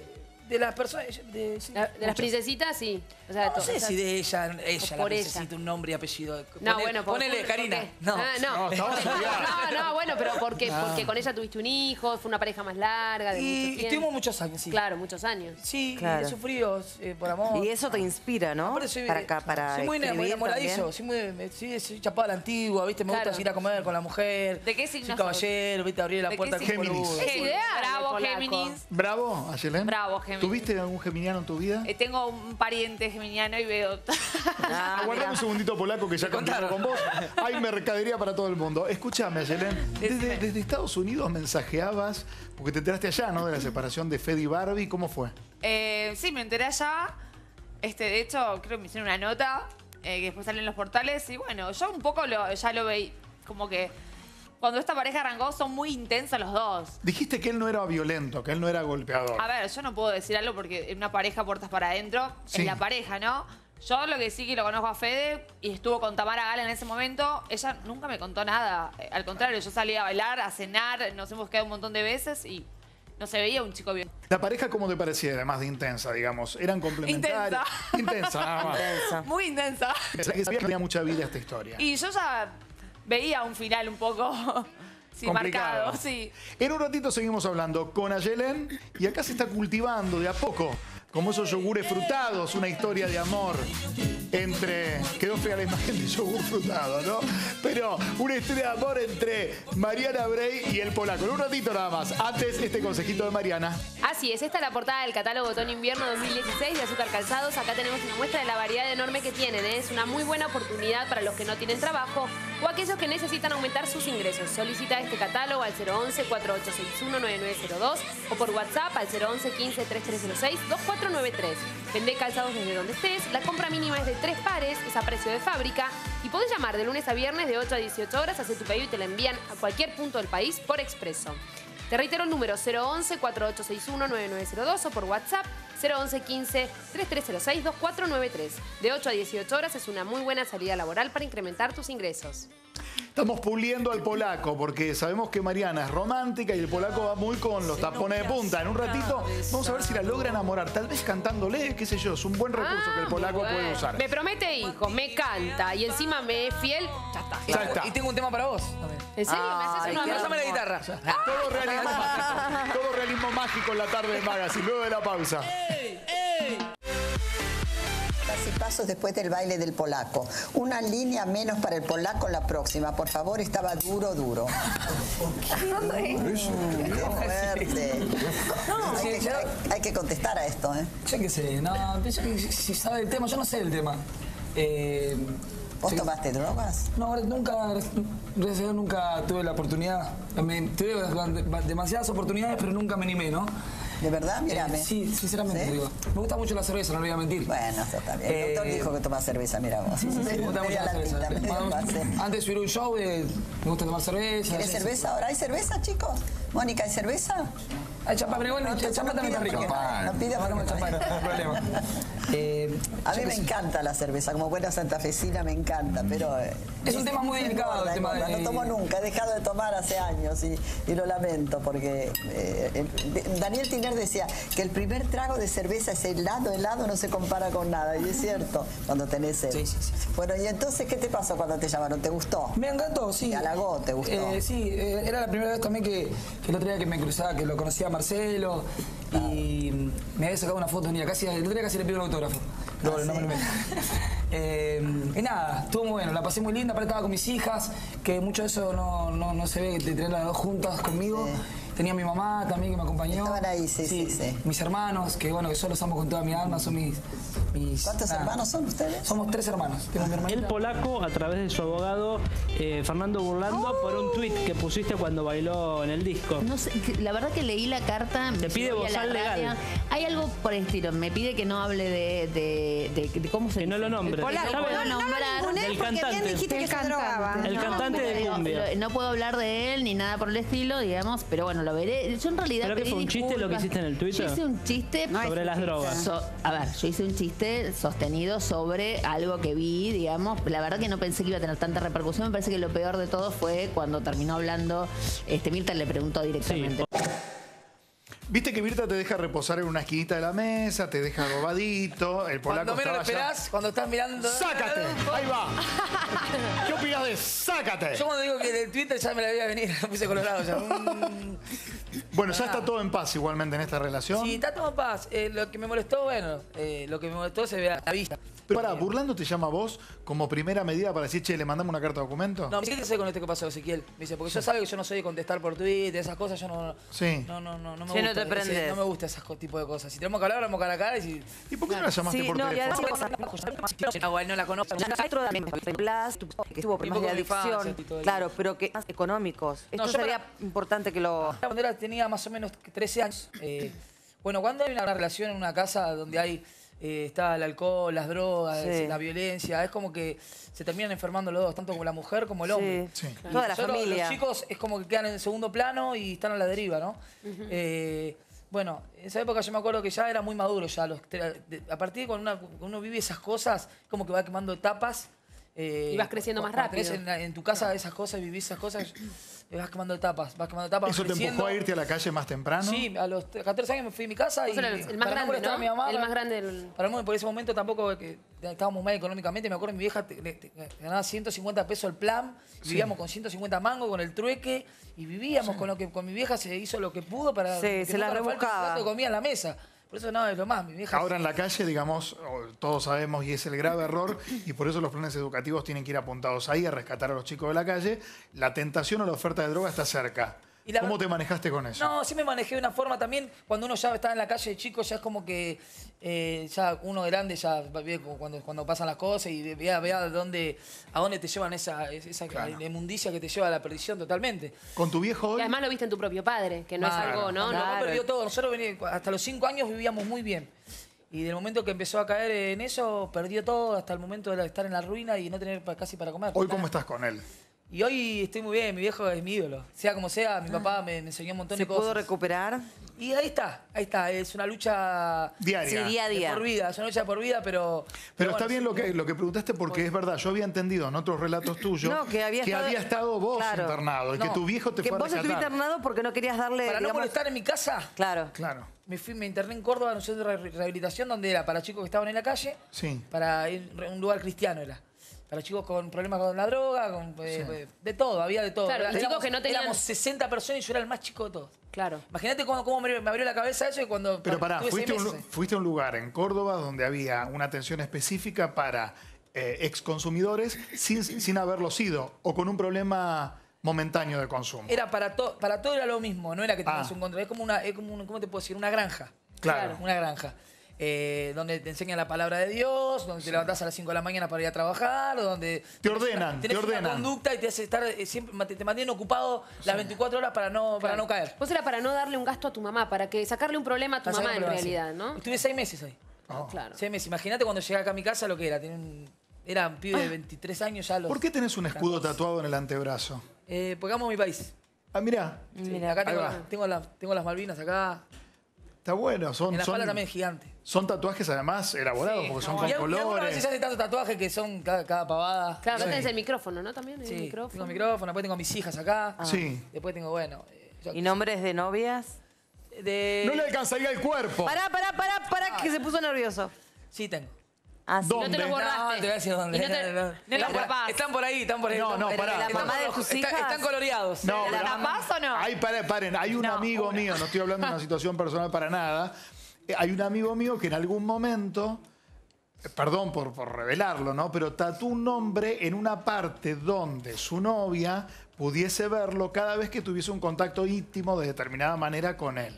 De las personas. De, sí, La- de las muchas. princesitas, sí. O sea, No, no to- sé o sea, si de ella, ella, la por ella. necesita un nombre y apellido. No, Ponele- bueno, por- ponele por- Karina. ¿por qué? No. Ah, no. No, estaba estudiada. No, no, bueno, pero porque, Ah. porque con ella tuviste un hijo, fue una pareja más larga, de Y mucho tiempo. estuvimos muchos años, sí. Claro, muchos años. Sí, Claro. he sufrido eh, por amor. Y eso te inspira, ¿no? Aparte soy, para acá, para soy muy escribir enamoradizo, también. soy muy me- sí, soy chapado a la antigua, ¿viste? Me Claro. gusta ir a comer con la mujer. ¿De qué signo Soy caballero, ¿viste? Abrir la ¿De puerta qué con signo? boludo. Es ideal, Bravo, el polaco. Géminis. ¿Bravo, Ayelén? Bravo, Géminis. ¿Tuviste algún geminiano en tu vida? Eh, tengo un pariente geminiano y veo. Ah, Aguardame mira. un segundito polaco que ya continúo con vos. Hay mercadería para todo el mundo. Escúchame, Ayelén. Desde, desde Estados Unidos mensajeabas, porque te enteraste allá, ¿no? De la separación de Fede y Barbie. ¿Cómo fue? Eh, sí, me enteré allá. Este, de hecho, creo que me hicieron una nota eh, que después salió en los portales. Y bueno, yo un poco lo, ya lo veí. Como que cuando esta pareja arrancó son muy intensos los dos. Dijiste que él no era violento, que él no era golpeador. A ver, yo no puedo decir algo porque en una pareja puertas para adentro Sí. es la pareja, ¿no? Yo lo que sí que lo conozco a Fede y estuvo con Tamara Gala en ese momento, ella nunca me contó nada. Eh, Al contrario, yo salí a bailar, a cenar, nos hemos quedado un montón de veces y no se veía un chico bien. La pareja, ¿cómo te parecía? Además de intensa, digamos. ¿Eran complementarios? Intensa. Intensa, nada más. Intensa. Muy intensa. Es que sabía que tenía mucha vida esta historia. Y yo ya veía un final un poco sí, Complicado. marcado, sí. En un ratito seguimos hablando con Ayelén y acá se está cultivando de a poco, como esos yogures frutados, una historia de amor. entre... Quedó fea la imagen de yogur frutado, ¿no? Pero una historia de amor entre Mariana Bray y el polaco. En un ratito nada más. Antes, este consejito de Mariana. Así es, esta es la portada del catálogo Otoño-Invierno dos mil dieciséis de Azúcar Calzados. Acá tenemos una muestra de la variedad enorme que tienen. ¿eh? Es una muy buena oportunidad para los que no tienen trabajo o aquellos que necesitan aumentar sus ingresos. Solicita este catálogo al cero once, cuatro ocho seis uno, nueve nueve cero dos o por WhatsApp al cero once, quince, treinta y tres cero seis, dos cuatro nueve tres. Vende calzados desde donde estés. La compra mínima es de tres pares, es a precio de fábrica. Y podés llamar de lunes a viernes de ocho a dieciocho horas, hacer tu pedido y te la envían a cualquier punto del país por expreso. Te reitero el número cero once, cuatro ocho seis uno, nueve nueve cero dos o por WhatsApp cero once, quince, treinta y tres cero seis, dos cuatro nueve tres. De ocho a dieciocho horas es una muy buena salida laboral para incrementar tus ingresos. Estamos puliendo al polaco porque sabemos que Mariana es romántica y el polaco va muy con los tapones de punta. En un ratito vamos a ver si la logra enamorar, tal vez cantándole, qué sé yo, es un buen recurso que el polaco Bueno, puede usar. Me promete hijo, me canta y encima me es fiel, ya está. Ya está. Y tengo un tema para vos. ¿En serio? ¿Me haces una Pásame la guitarra. Todo realismo mágico. Todo realismo mágico en la tarde de Magazine. Luego de la pausa. Casi pasos después del baile del polaco. Una línea menos para el polaco la próxima. Por favor, estaba duro, duro. Qué fuerte. No, hay, que, hay, hay que contestar a esto, ¿eh? Yo qué sé, no, pienso que si sabe el tema, yo no sé el tema. Eh, ¿Vos sí. tomaste drogas? No, nunca, gracias a Dios nunca tuve la oportunidad. Me, tuve demasiadas oportunidades, pero nunca me animé, ¿no? ¿De verdad? Mírame. Eh, sí, sinceramente, ¿sí? Digo. Me gusta mucho la cerveza, no le voy a mentir. Bueno, eso está bien. El doctor Eh, dijo que toma cerveza, mira vos. Sí, sí, sí, me gusta mucho la cerveza. Antes de subir un show, eh, me gusta tomar cerveza. ¿Querés cerveza ahora? ¿Hay cerveza, chicos? Mónica, ¿hay cerveza? Hay chapa, pero bueno, el chapa también está rico. No pida porque no chapa, no hay problema. Eh, a mí me encanta la cerveza, como buena santafesina me encanta, pero... Eh, es un tema muy delicado. El tema de... No tomo nunca, he dejado de tomar hace años y, y lo lamento porque... Eh, eh, Daniel Tiner decía que el primer trago de cerveza es helado, helado no se compara con nada, y es cierto, cuando tenés sed. Sí, sí, sí. Bueno, y entonces, ¿qué te pasó cuando te llamaron? ¿Te gustó? Me encantó, sí. ¿Te halagó? ¿Te gustó? Eh, sí, eh, era la primera vez también que, que el otro día que me cruzaba, que lo conocía a Marcelo y me había sacado una foto, mira, casi, el otro día casi le pido un autógrafo. Pero ¿Ah, no sí? me lo meto. eh, y nada, estuvo muy bueno, la pasé muy linda, aparte estaba con mis hijas, que mucho de eso no, no, no se ve, de tener las dos juntas conmigo. Sí. Tenía mi mamá también que me acompañó. Estaban ahí, sí, sí, sí, sí. Mis hermanos, que bueno, que yo los amo con toda mi alma, son mis... mis ¿Cuántos nada. hermanos son ustedes? Somos tres hermanos. Tengo mi hermanita. El polaco, a través de su abogado, eh, Fernando Burlando, oh. por un tuit que pusiste cuando bailó en el disco. No sé, la verdad que leí la carta. Te pide bozal legal. Hay algo por el estilo, me pide que no hable de, de, de, de cómo se... Que no lo nombre. No puedo nombrar. Del cantante. Que se drogaba. El cantante no, de cumbia. No puedo hablar de él ni nada por el estilo, digamos, pero bueno, lo veré. Yo en realidad ¿Pero que fue un chiste disculpas. lo que hiciste en el Twitter? Yo hice un chiste sobre las drogas. So, a ver, yo hice un chiste sostenido sobre algo que vi, digamos. La verdad que no pensé que iba a tener tanta repercusión. Me parece que lo peor de todo fue cuando terminó hablando, este Mirta le preguntó directamente. Sí. Viste que Mirta te deja reposar en una esquinita de la mesa, te deja robadito, el polaco Cuando menos lo estaba esperás, cuando estás mirando... ¡Sácate! Ahí va. ¿Qué opinas de sácate? Yo cuando digo que del Twitter ya me la veía venir, me puse colorado ya. Bueno, ya está todo en paz igualmente en esta relación. Sí, está todo en paz. Eh, lo que me molestó, bueno, eh, lo que me molestó se ve a la vista. Pero pará, ¿Burlando te llama a vos como primera medida para decir, che, le mandamos una carta de documento? No, me dice que sé con este que pasó, Ezequiel. Me dice, porque yo sabe que yo no soy de contestar por Twitter, esas cosas, yo no... Sí. No, no, no, no me Sí, gusta. no te prendes. Ese, no me gusta ese tipo de cosas. Si tenemos que hablar, hablamos cara a cara y si... ¿Y por qué no la llamaste Sí, por no, teléfono? No, bueno, no la conozco. Otro también, Blas, que tuvo problemas de adicción. Claro, pero que más económicos. Esto No, yo sería importante que lo... Cuando era, tenía más o menos trece años, eh, bueno, cuando hay una relación en una casa donde hay eh, está el alcohol, las drogas, Sí. la violencia, es como que se terminan enfermando los dos, tanto como la mujer como el hombre. Sí. Sí. Y Toda la nosotros, familia. Los chicos es como que quedan en segundo plano y están a la deriva, ¿no? Ujú. Eh, bueno, en esa época yo me acuerdo que ya era muy maduro ya. Los, de, a partir de cuando, una, cuando uno vive esas cosas, como que va quemando etapas. Eh, Y vas creciendo más cuando rápido. tenés En, en tu casa esas cosas, vivís esas cosas, eh, vas quemando etapas, vas quemando etapas. ¿Eso vas te creciendo. empujó a irte a la calle más temprano? Sí, a los catorce años me fui a mi casa y Vos eras el más para grande, molestar ¿no? a mi mamá, El para- más grande del... Para mí, por ese momento tampoco que estábamos mal económicamente. Me acuerdo mi vieja te- te- te- ganaba ciento cincuenta pesos el plan, Sí. vivíamos con ciento cincuenta mangos, con el trueque, y vivíamos con lo que con mi vieja se hizo lo que pudo para Sí, que se nunca la nos falte un rebuscaba. plato de comida en la mesa. Por eso no, es lo más, mi vieja. Ahora en la calle, digamos, todos sabemos y es el grave error, y por eso los planes educativos tienen que ir apuntados ahí a rescatar a los chicos de la calle. La tentación o la oferta de droga está cerca. Y la- ¿Cómo te manejaste con eso? No, sí me manejé de una forma también, cuando uno ya está en la calle de chico, ya es como que eh, ya uno grande ya ve como cuando, cuando pasan las cosas y vea, vea a, dónde, a dónde te llevan esa, esa Claro. inmundicia que te lleva a la perdición totalmente. ¿Con tu viejo Y hoy? además lo viste en tu propio padre, que no es Claro. algo, ¿no? Mi papá No. perdió todo. Nosotros vení- hasta los cinco años vivíamos muy bien. Y del momento que empezó a caer en eso, perdió todo hasta el momento de estar en la ruina y no tener pa- casi para comer. ¿Hoy cómo estás con él? Y hoy estoy muy bien, mi viejo es mi ídolo. Sea como sea, mi papá me, me enseñó un montón ¿Se de cosas. pudo recuperar? Y ahí está, ahí está. Es una lucha Diaria. Sí, día a de día. por vida, es una lucha de por vida, pero... Pero está bueno, bien lo que, lo que preguntaste porque es verdad, yo había entendido en otros relatos tuyos No, que había estado, estado vos claro. internado y que No, tu viejo te Que fue a vos estuviste rescatar. internado porque no querías darle, Para no digamos... molestar en mi casa, Claro. Claro, me fui, me interné en Córdoba en un centro de re- rehabilitación donde era para chicos que estaban en la calle, sí. para ir, un lugar cristiano era. Para chicos con problemas con la droga, con, eh, eh, de todo, había de todo. Claro, y Éramos- chicos que no tenían- Éramos sesenta personas y yo era el más chico de todos. Claro. Imagínate cómo, cómo me, me abrió la cabeza eso y cuando... Pero pará, tuve seis fuiste a, un, meses. fuiste a un lugar en Córdoba donde había una atención específica para eh, exconsumidores sin, sin haberlo sido o con un problema momentáneo de consumo. Era para todo, para todo era lo mismo, no era que tenías Ah. un control, es como una, es como un- ¿cómo te puedo decir? Una granja. Claro. Una granja. Eh, donde te enseñan la palabra de Dios, donde te levantás a las cinco de la mañana para ir a trabajar, o donde Te tenés ordenan, una, tenés te una ordenan. conducta y te hace estar eh, siempre te, te mantienen ocupado las veinticuatro horas para no, para no caer. Vos era para no darle un gasto a tu mamá, para que sacarle un problema a tu Para mamá sacar en un problema, realidad, sí. ¿no? Estuve seis meses ahí. Claro. Seis meses. Imagínate cuando llegué acá a mi casa lo que era. Tenía un- era un pibe de veintitrés años ya. a Los, ¿Por qué tenés un escudo tatuado en el antebrazo? Eh, porque amo mi país. Ah, mirá. Sí, acá ahí tengo, va. tengo, la- tengo las Malvinas acá. Está bueno. Son, En la son, espalda también es gigante. son tatuajes además elaborados Sí, porque está son bueno. con Y algunas veces colores. se hace tantos tatuajes que son cada, cada pavada. Claro, acá Sí. tenés el micrófono, ¿no? También el Sí, micrófono. tengo micrófono, después tengo a mis hijas acá. Sí. Después tengo, bueno... eh, yo- ¿Y nombres de novias? de... No le alcanzaría el cuerpo. Pará, pará, pará, pará, que se puso nervioso. Sí tengo. Ah, sí. ¿Dónde? No te los borraste. No, te voy a decir dónde. Y no te- no están, los por, tapás. están por ahí, están por ahí. No, están- no, pero pará. la Están mamá de tus está- hijas. Están coloreados. No, ¿La pero- tapás o no? Ay, paren, paren. Hay un No, amigo una. mío, no estoy hablando de una situación personal para nada. Eh, Hay un amigo mío que en algún momento, eh, perdón por, por revelarlo, ¿no? Pero tatuó un nombre en una parte donde su novia pudiese verlo cada vez que tuviese un contacto íntimo de determinada manera con él.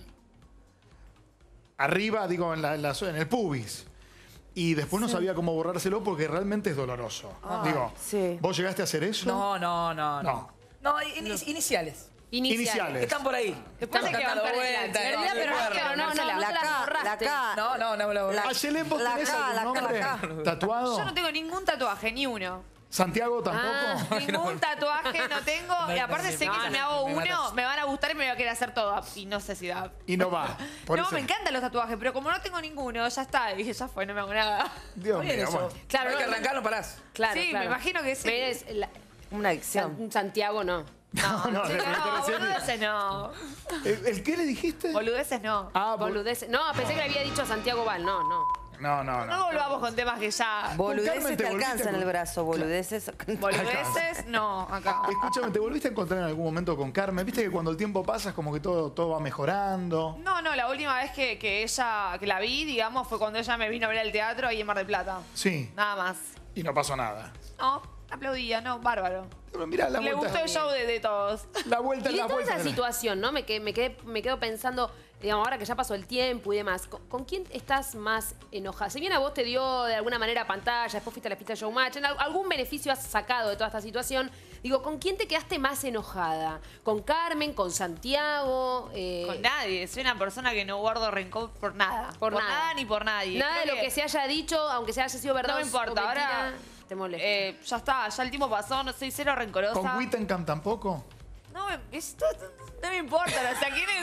Arriba, digo, en, la- en la zo- en el pubis. Y después no sabía cómo borrárselo porque realmente es doloroso. digo, sí. ¿vos llegaste a hacer eso? No, no, no, No. no. No, in- iniciales. Iniciales. Están por ahí. Después se Están quedan dando para vueltas, adelante. no, Verdad, no pero no, recuerdo. pero no, no, La no te K, las la borraste. K. No, no, no me lo borré. Ayelén, ¿vos La tenés K, algún la K, nombre la K. tatuado? Yo no tengo ningún tatuaje, ni uno. ¿Santiago tampoco? Ah, ningún tatuaje no tengo. Y aparte sé que si me hago me uno, matas. me van a gustar y me voy a querer hacer todo. Y no sé si da. Y no va. Por no, eso- me encantan los tatuajes, pero como no tengo ninguno, ya está. Y dije, ya fue, no me hago nada. Dios Está bien mío, eso. bueno. Claro, Hay no, que no. arrancar, no parás. Claro, Sí, claro. me imagino que sí. Ves, la- Una adicción. San- Santiago no. No, No, chicos, de- no, de- recién- boludeces no. ¿El, el qué le dijiste? Boludeces no. Ah, bol- Boludeces. No, pensé que le había dicho a Santiago Val. No, no. No, no, No no. volvamos con temas que ya. Boludeces Carmen, te te volviste alcanzan a- el brazo, boludeces. Boludeces no, acá. Escúchame, ¿te volviste a encontrar en algún momento con Carmen? ¿Viste que cuando el tiempo pasa es como que todo, todo va mejorando? No, no, la última vez que, que ella, que la vi, digamos, fue cuando ella me vino a ver al teatro ahí en Mar del Plata. Sí. Nada más. Y no pasó nada. No, aplaudía, no, bárbaro. Pero mirá, la Le vuelta. gustó el show de, de todos. La vuelta Y en de la toda vuelta. esa de la- situación, ¿no? Me, quedé, me, quedé, me quedo pensando, digamos, ahora que ya pasó el tiempo y demás, ¿con, con quién estás más enojada? Si bien a vos te dio de alguna manera pantalla, después fuiste a la pista de Showmatch, ¿en al- algún beneficio has sacado de toda esta situación? Digo, ¿con quién te quedaste más enojada? ¿Con Carmen? ¿Con Santiago? Eh, Con nadie. Soy una persona que no guardo rencor por nada. Por Por, nada. nada. ni por nadie. Nada de Creo lo que se haya dicho, aunque se haya sido verdad No me o importa. mentira, Ahora. te molesta. eh, ya está, ya el tiempo pasó, no soy cero rencorosa. ¿Con Wittenkamp tampoco? No me, esto, no me importa, o sea, ¿quiénes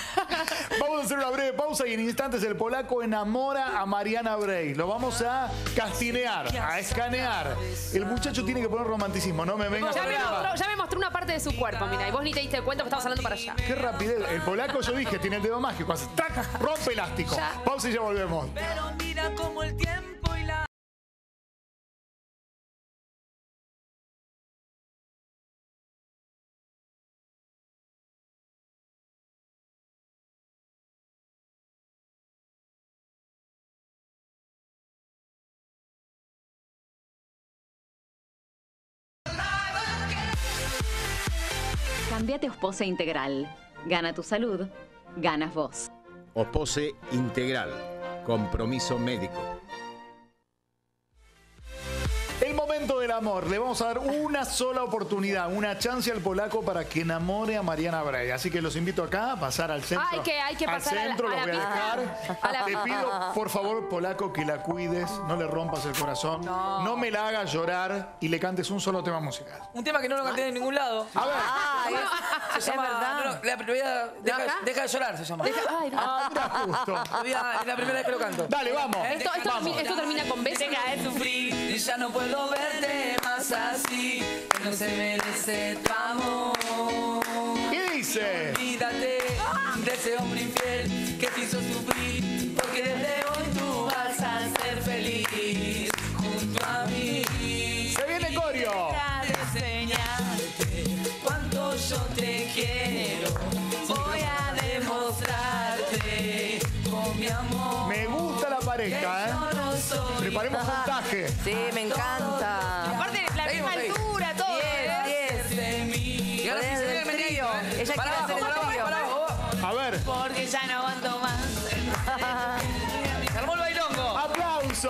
son? Vamos a hacer una breve pausa y en instantes el polaco enamora a Mariana Bray. Lo vamos a castinear, a escanear. El muchacho tiene que poner romanticismo, no me vengas Ya con me, el tema. mostró, ya me mostró una parte de su cuerpo, mira, y vos ni te diste cuenta porque estabas hablando para allá. Qué rapidez. El polaco, yo dije, tiene el dedo mágico. Hace ¡tac! Rompe elástico. Pausa y ya volvemos. Pero mira cómo el tiempo Cambiate a Ospose Integral. Gana tu salud, ganas vos. Ospose Integral. Compromiso médico. El momento del amor. Le vamos a dar una sola oportunidad, una chance al polaco para que enamore a Mariana Bray. Así que los invito acá a pasar al centro. Hay que- hay que al pasar a la- centro, a los la voy a pista. dejar. A la Te pista. pido, por favor, polaco, que la cuides, no le rompas el corazón, no, No. me la hagas llorar y le cantes un solo tema musical. Un tema que no lo canté en ningún lado. A ver. Ah, es- se llama. es verdad. no, no, la primera- deja, acá? deja de llorar, se llama. Deja- ay, no. Ah, mira, justo. Olvida, es la primera vez que lo canto. Dale, vamos. Esto, esto, Vamos. esto termina con besos. Deja de sufrir y ya no puedo verte más así. No se merece tu amor. ¿Qué dice? Olvídate de ese hombre infiel que te hizo sufrir. Porque desde hoy tú vas a ser feliz junto a mí. Se viene Corio. Deja de enseñarte cuánto yo te quiero. Voy a demostrarte con mi amor. Me gusta la pareja, ¿eh? Yo no soy Preparemos montaje. Sí, me encanta. Aparte, la misma Seguimos, altura, todo. Diez, ¿eh? diez. Y ahora sí Ponés se el ve el trío. merengue, ¿eh? Ella Para quiere hacer el abajo, para trío. abajo, para abajo. A ver. Porque ya no aguanto más. Se armó el bailongo. ¡Aplauso!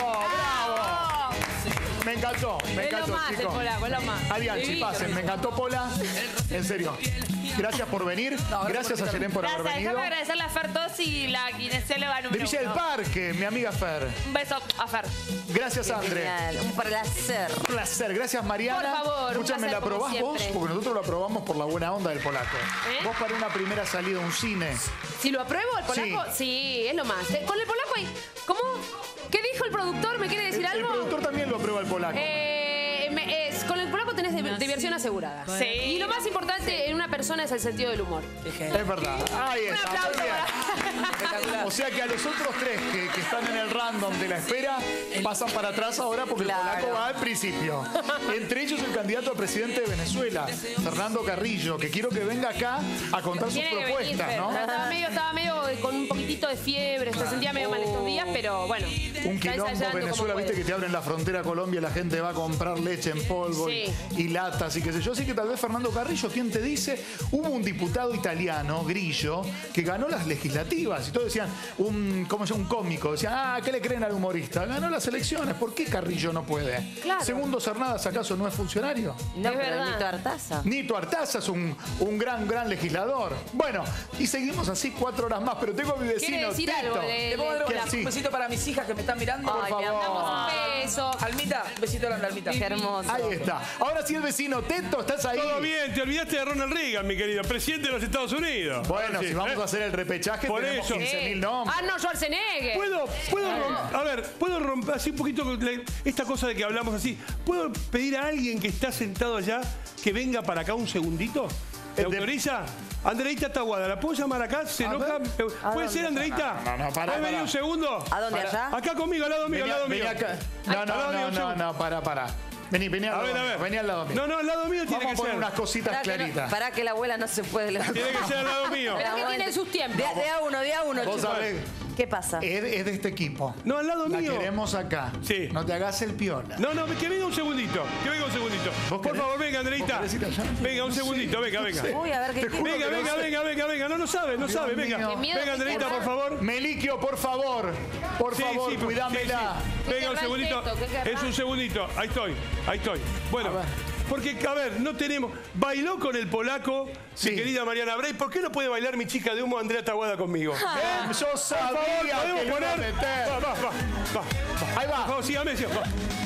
¡Bravo! Me encantó, me Es lo encantó, más el chicos. polaco, es lo más. Adianchi, Divino, pasen. divino. Me encantó, Pola. En serio. Gracias por venir. Gracias a Yelén por haber Gracias, venido. déjame agradecerle a Fer Tosi y la kinesióloga De número Villa del uno. Parque, mi amiga Fer. Un beso a Fer. Gracias, André. Genial, un placer. Un placer. Gracias, Mariana. Por favor, un Escúchame, placer, ¿la como probás vos? siempre. Porque nosotros lo aprobamos por la buena onda del polaco. ¿Eh? Vos para una primera salida a un cine. Si lo apruebo, el polaco, sí, es lo más. Eh, Con el polaco hay. ¿Cómo? ¿Qué dijo el productor? ¿Me quiere decir El, el algo? productor también lo aprueba el polaco. Eh, me- es- con el polaco tenés de- diversión asegurada. Sí. Y lo más importante en una persona es el sentido del humor. Es verdad. Ahí Un está. aplauso Muy bien. Espectacular. O sea que a los otros tres que, que están en el random de la espera pasan para atrás ahora porque Claro. el polaco va al principio. Entre ellos el candidato a presidente de Venezuela, Fernando Carrillo, que quiero que venga acá a contar sus Tiene que venir, propuestas, Fer. ¿no? Estaba medio, estaba medio con un poquitito de fiebre, se sentía medio mal estos días, pero bueno. Un está quilombo ensayando Venezuela, como viste puede. que te abren la frontera a Colombia, la gente va a comprar leche en polvo y- Sí. y, latas y qué sé yo. Así que tal vez Fernando Carrillo, ¿quién te dice? Hubo un diputado italiano, Grillo, que ganó las legislativas y todos decían, un, ¿cómo se llama? Un cómico, decían, ah, ¿qué le creen al humorista? Ganó las elecciones, ¿por qué Carrillo no puede? Claro. Segundo Cernadas, ¿acaso no es funcionario? No, Es pero verdad. Nito Artaza. Nito Artaza es un, un gran, gran legislador. Bueno, y seguimos así cuatro horas más, pero tengo a mi vecino, ¿Quiere decir Teto. algo de- ¿Le puedo dar ¿Qué una- así? un besito para mis hijas que me están mirando? Por Ay, mi favor. amor. Un beso. Almita, un besito a la Almita. Qué hermoso. Ahí está. Ahora sí el vecino Teto, ¿estás ahí? Todo bien, te olvidaste de Ronald Reagan, mi querido, presidente de los Estados Unidos. Bueno, Sí, si vamos ¿eh? a hacer el repechaje, Por tenemos eso. quince mil nombres. Ah, no, Schwarzenegger. ¿Puedo, puedo rom- a ver, puedo romper así un poquito con la- esta cosa de que hablamos así? ¿Puedo pedir a alguien que está sentado allá que venga para acá un segundito? ¿Me El de- autoriza? Andreita Taguada, ¿la puedo llamar acá? ¿Se A enoja? ver. ¿Puede ser, Andreita? No, no, no, pará, ¿Puede venir pará. un segundo? ¿A dónde, allá? Acá conmigo, al lado mío, al Vení, lado vení mío. acá. No, Al no, lado mío, no, un no, segundo. no, para, para. Vení, vení al A lado ver, a mío, ver. vení al lado mío. No, no, al lado mío tiene Vamos que a poner ser. unas cositas Para que, no- claritas. para que la abuela no se puede levantar. Tiene que ser al lado mío. Pero que tiene sus tiempos. De, de a uno, de a uno, Vos chicos. sabés, ¿Qué pasa? es, es de este equipo. No, al lado La mío. queremos acá. Sí. No te hagas el piola. No, no, que venga un segundito. Que venga un segundito. ¿Vos Por querés? favor, venga, Andreita. ¿Vos querés ir allá? Venga, un No sé, segundito, venga, no venga. sé. Uy, a ver qué Te juro Venga, que no venga, sé. venga, venga, venga. No, no sabe, no Dios sabe. Venga, mío. Qué miedo venga, que Andreita, tengo. por favor. Meliquio, por favor. Por Sí, favor, sí, cuidámela. sí, sí. ¿Qué Venga, un querrá el segundito. teto? ¿Qué querrá? Es un segundito. Ahí estoy, ahí estoy. Bueno, A ver. porque, a ver, no tenemos... Bailó con el polaco, Sí. mi querida Mariana Bray. ¿Por qué no puede bailar mi chica de humo, Andrea Taguada, conmigo? Eh, yo Por sabía favor, que podemos lo iba a poner... meter. Va, va, va, va, va. Ahí va. Por favor, sígame, sígame.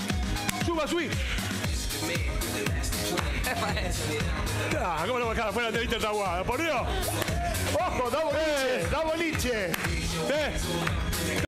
Va. Suba, subí. Ah, ¿cómo no va a dejar afuera Andreita Taguada? ¡Por Dios! Ojo, da boliche, da boliche. ¿Eh?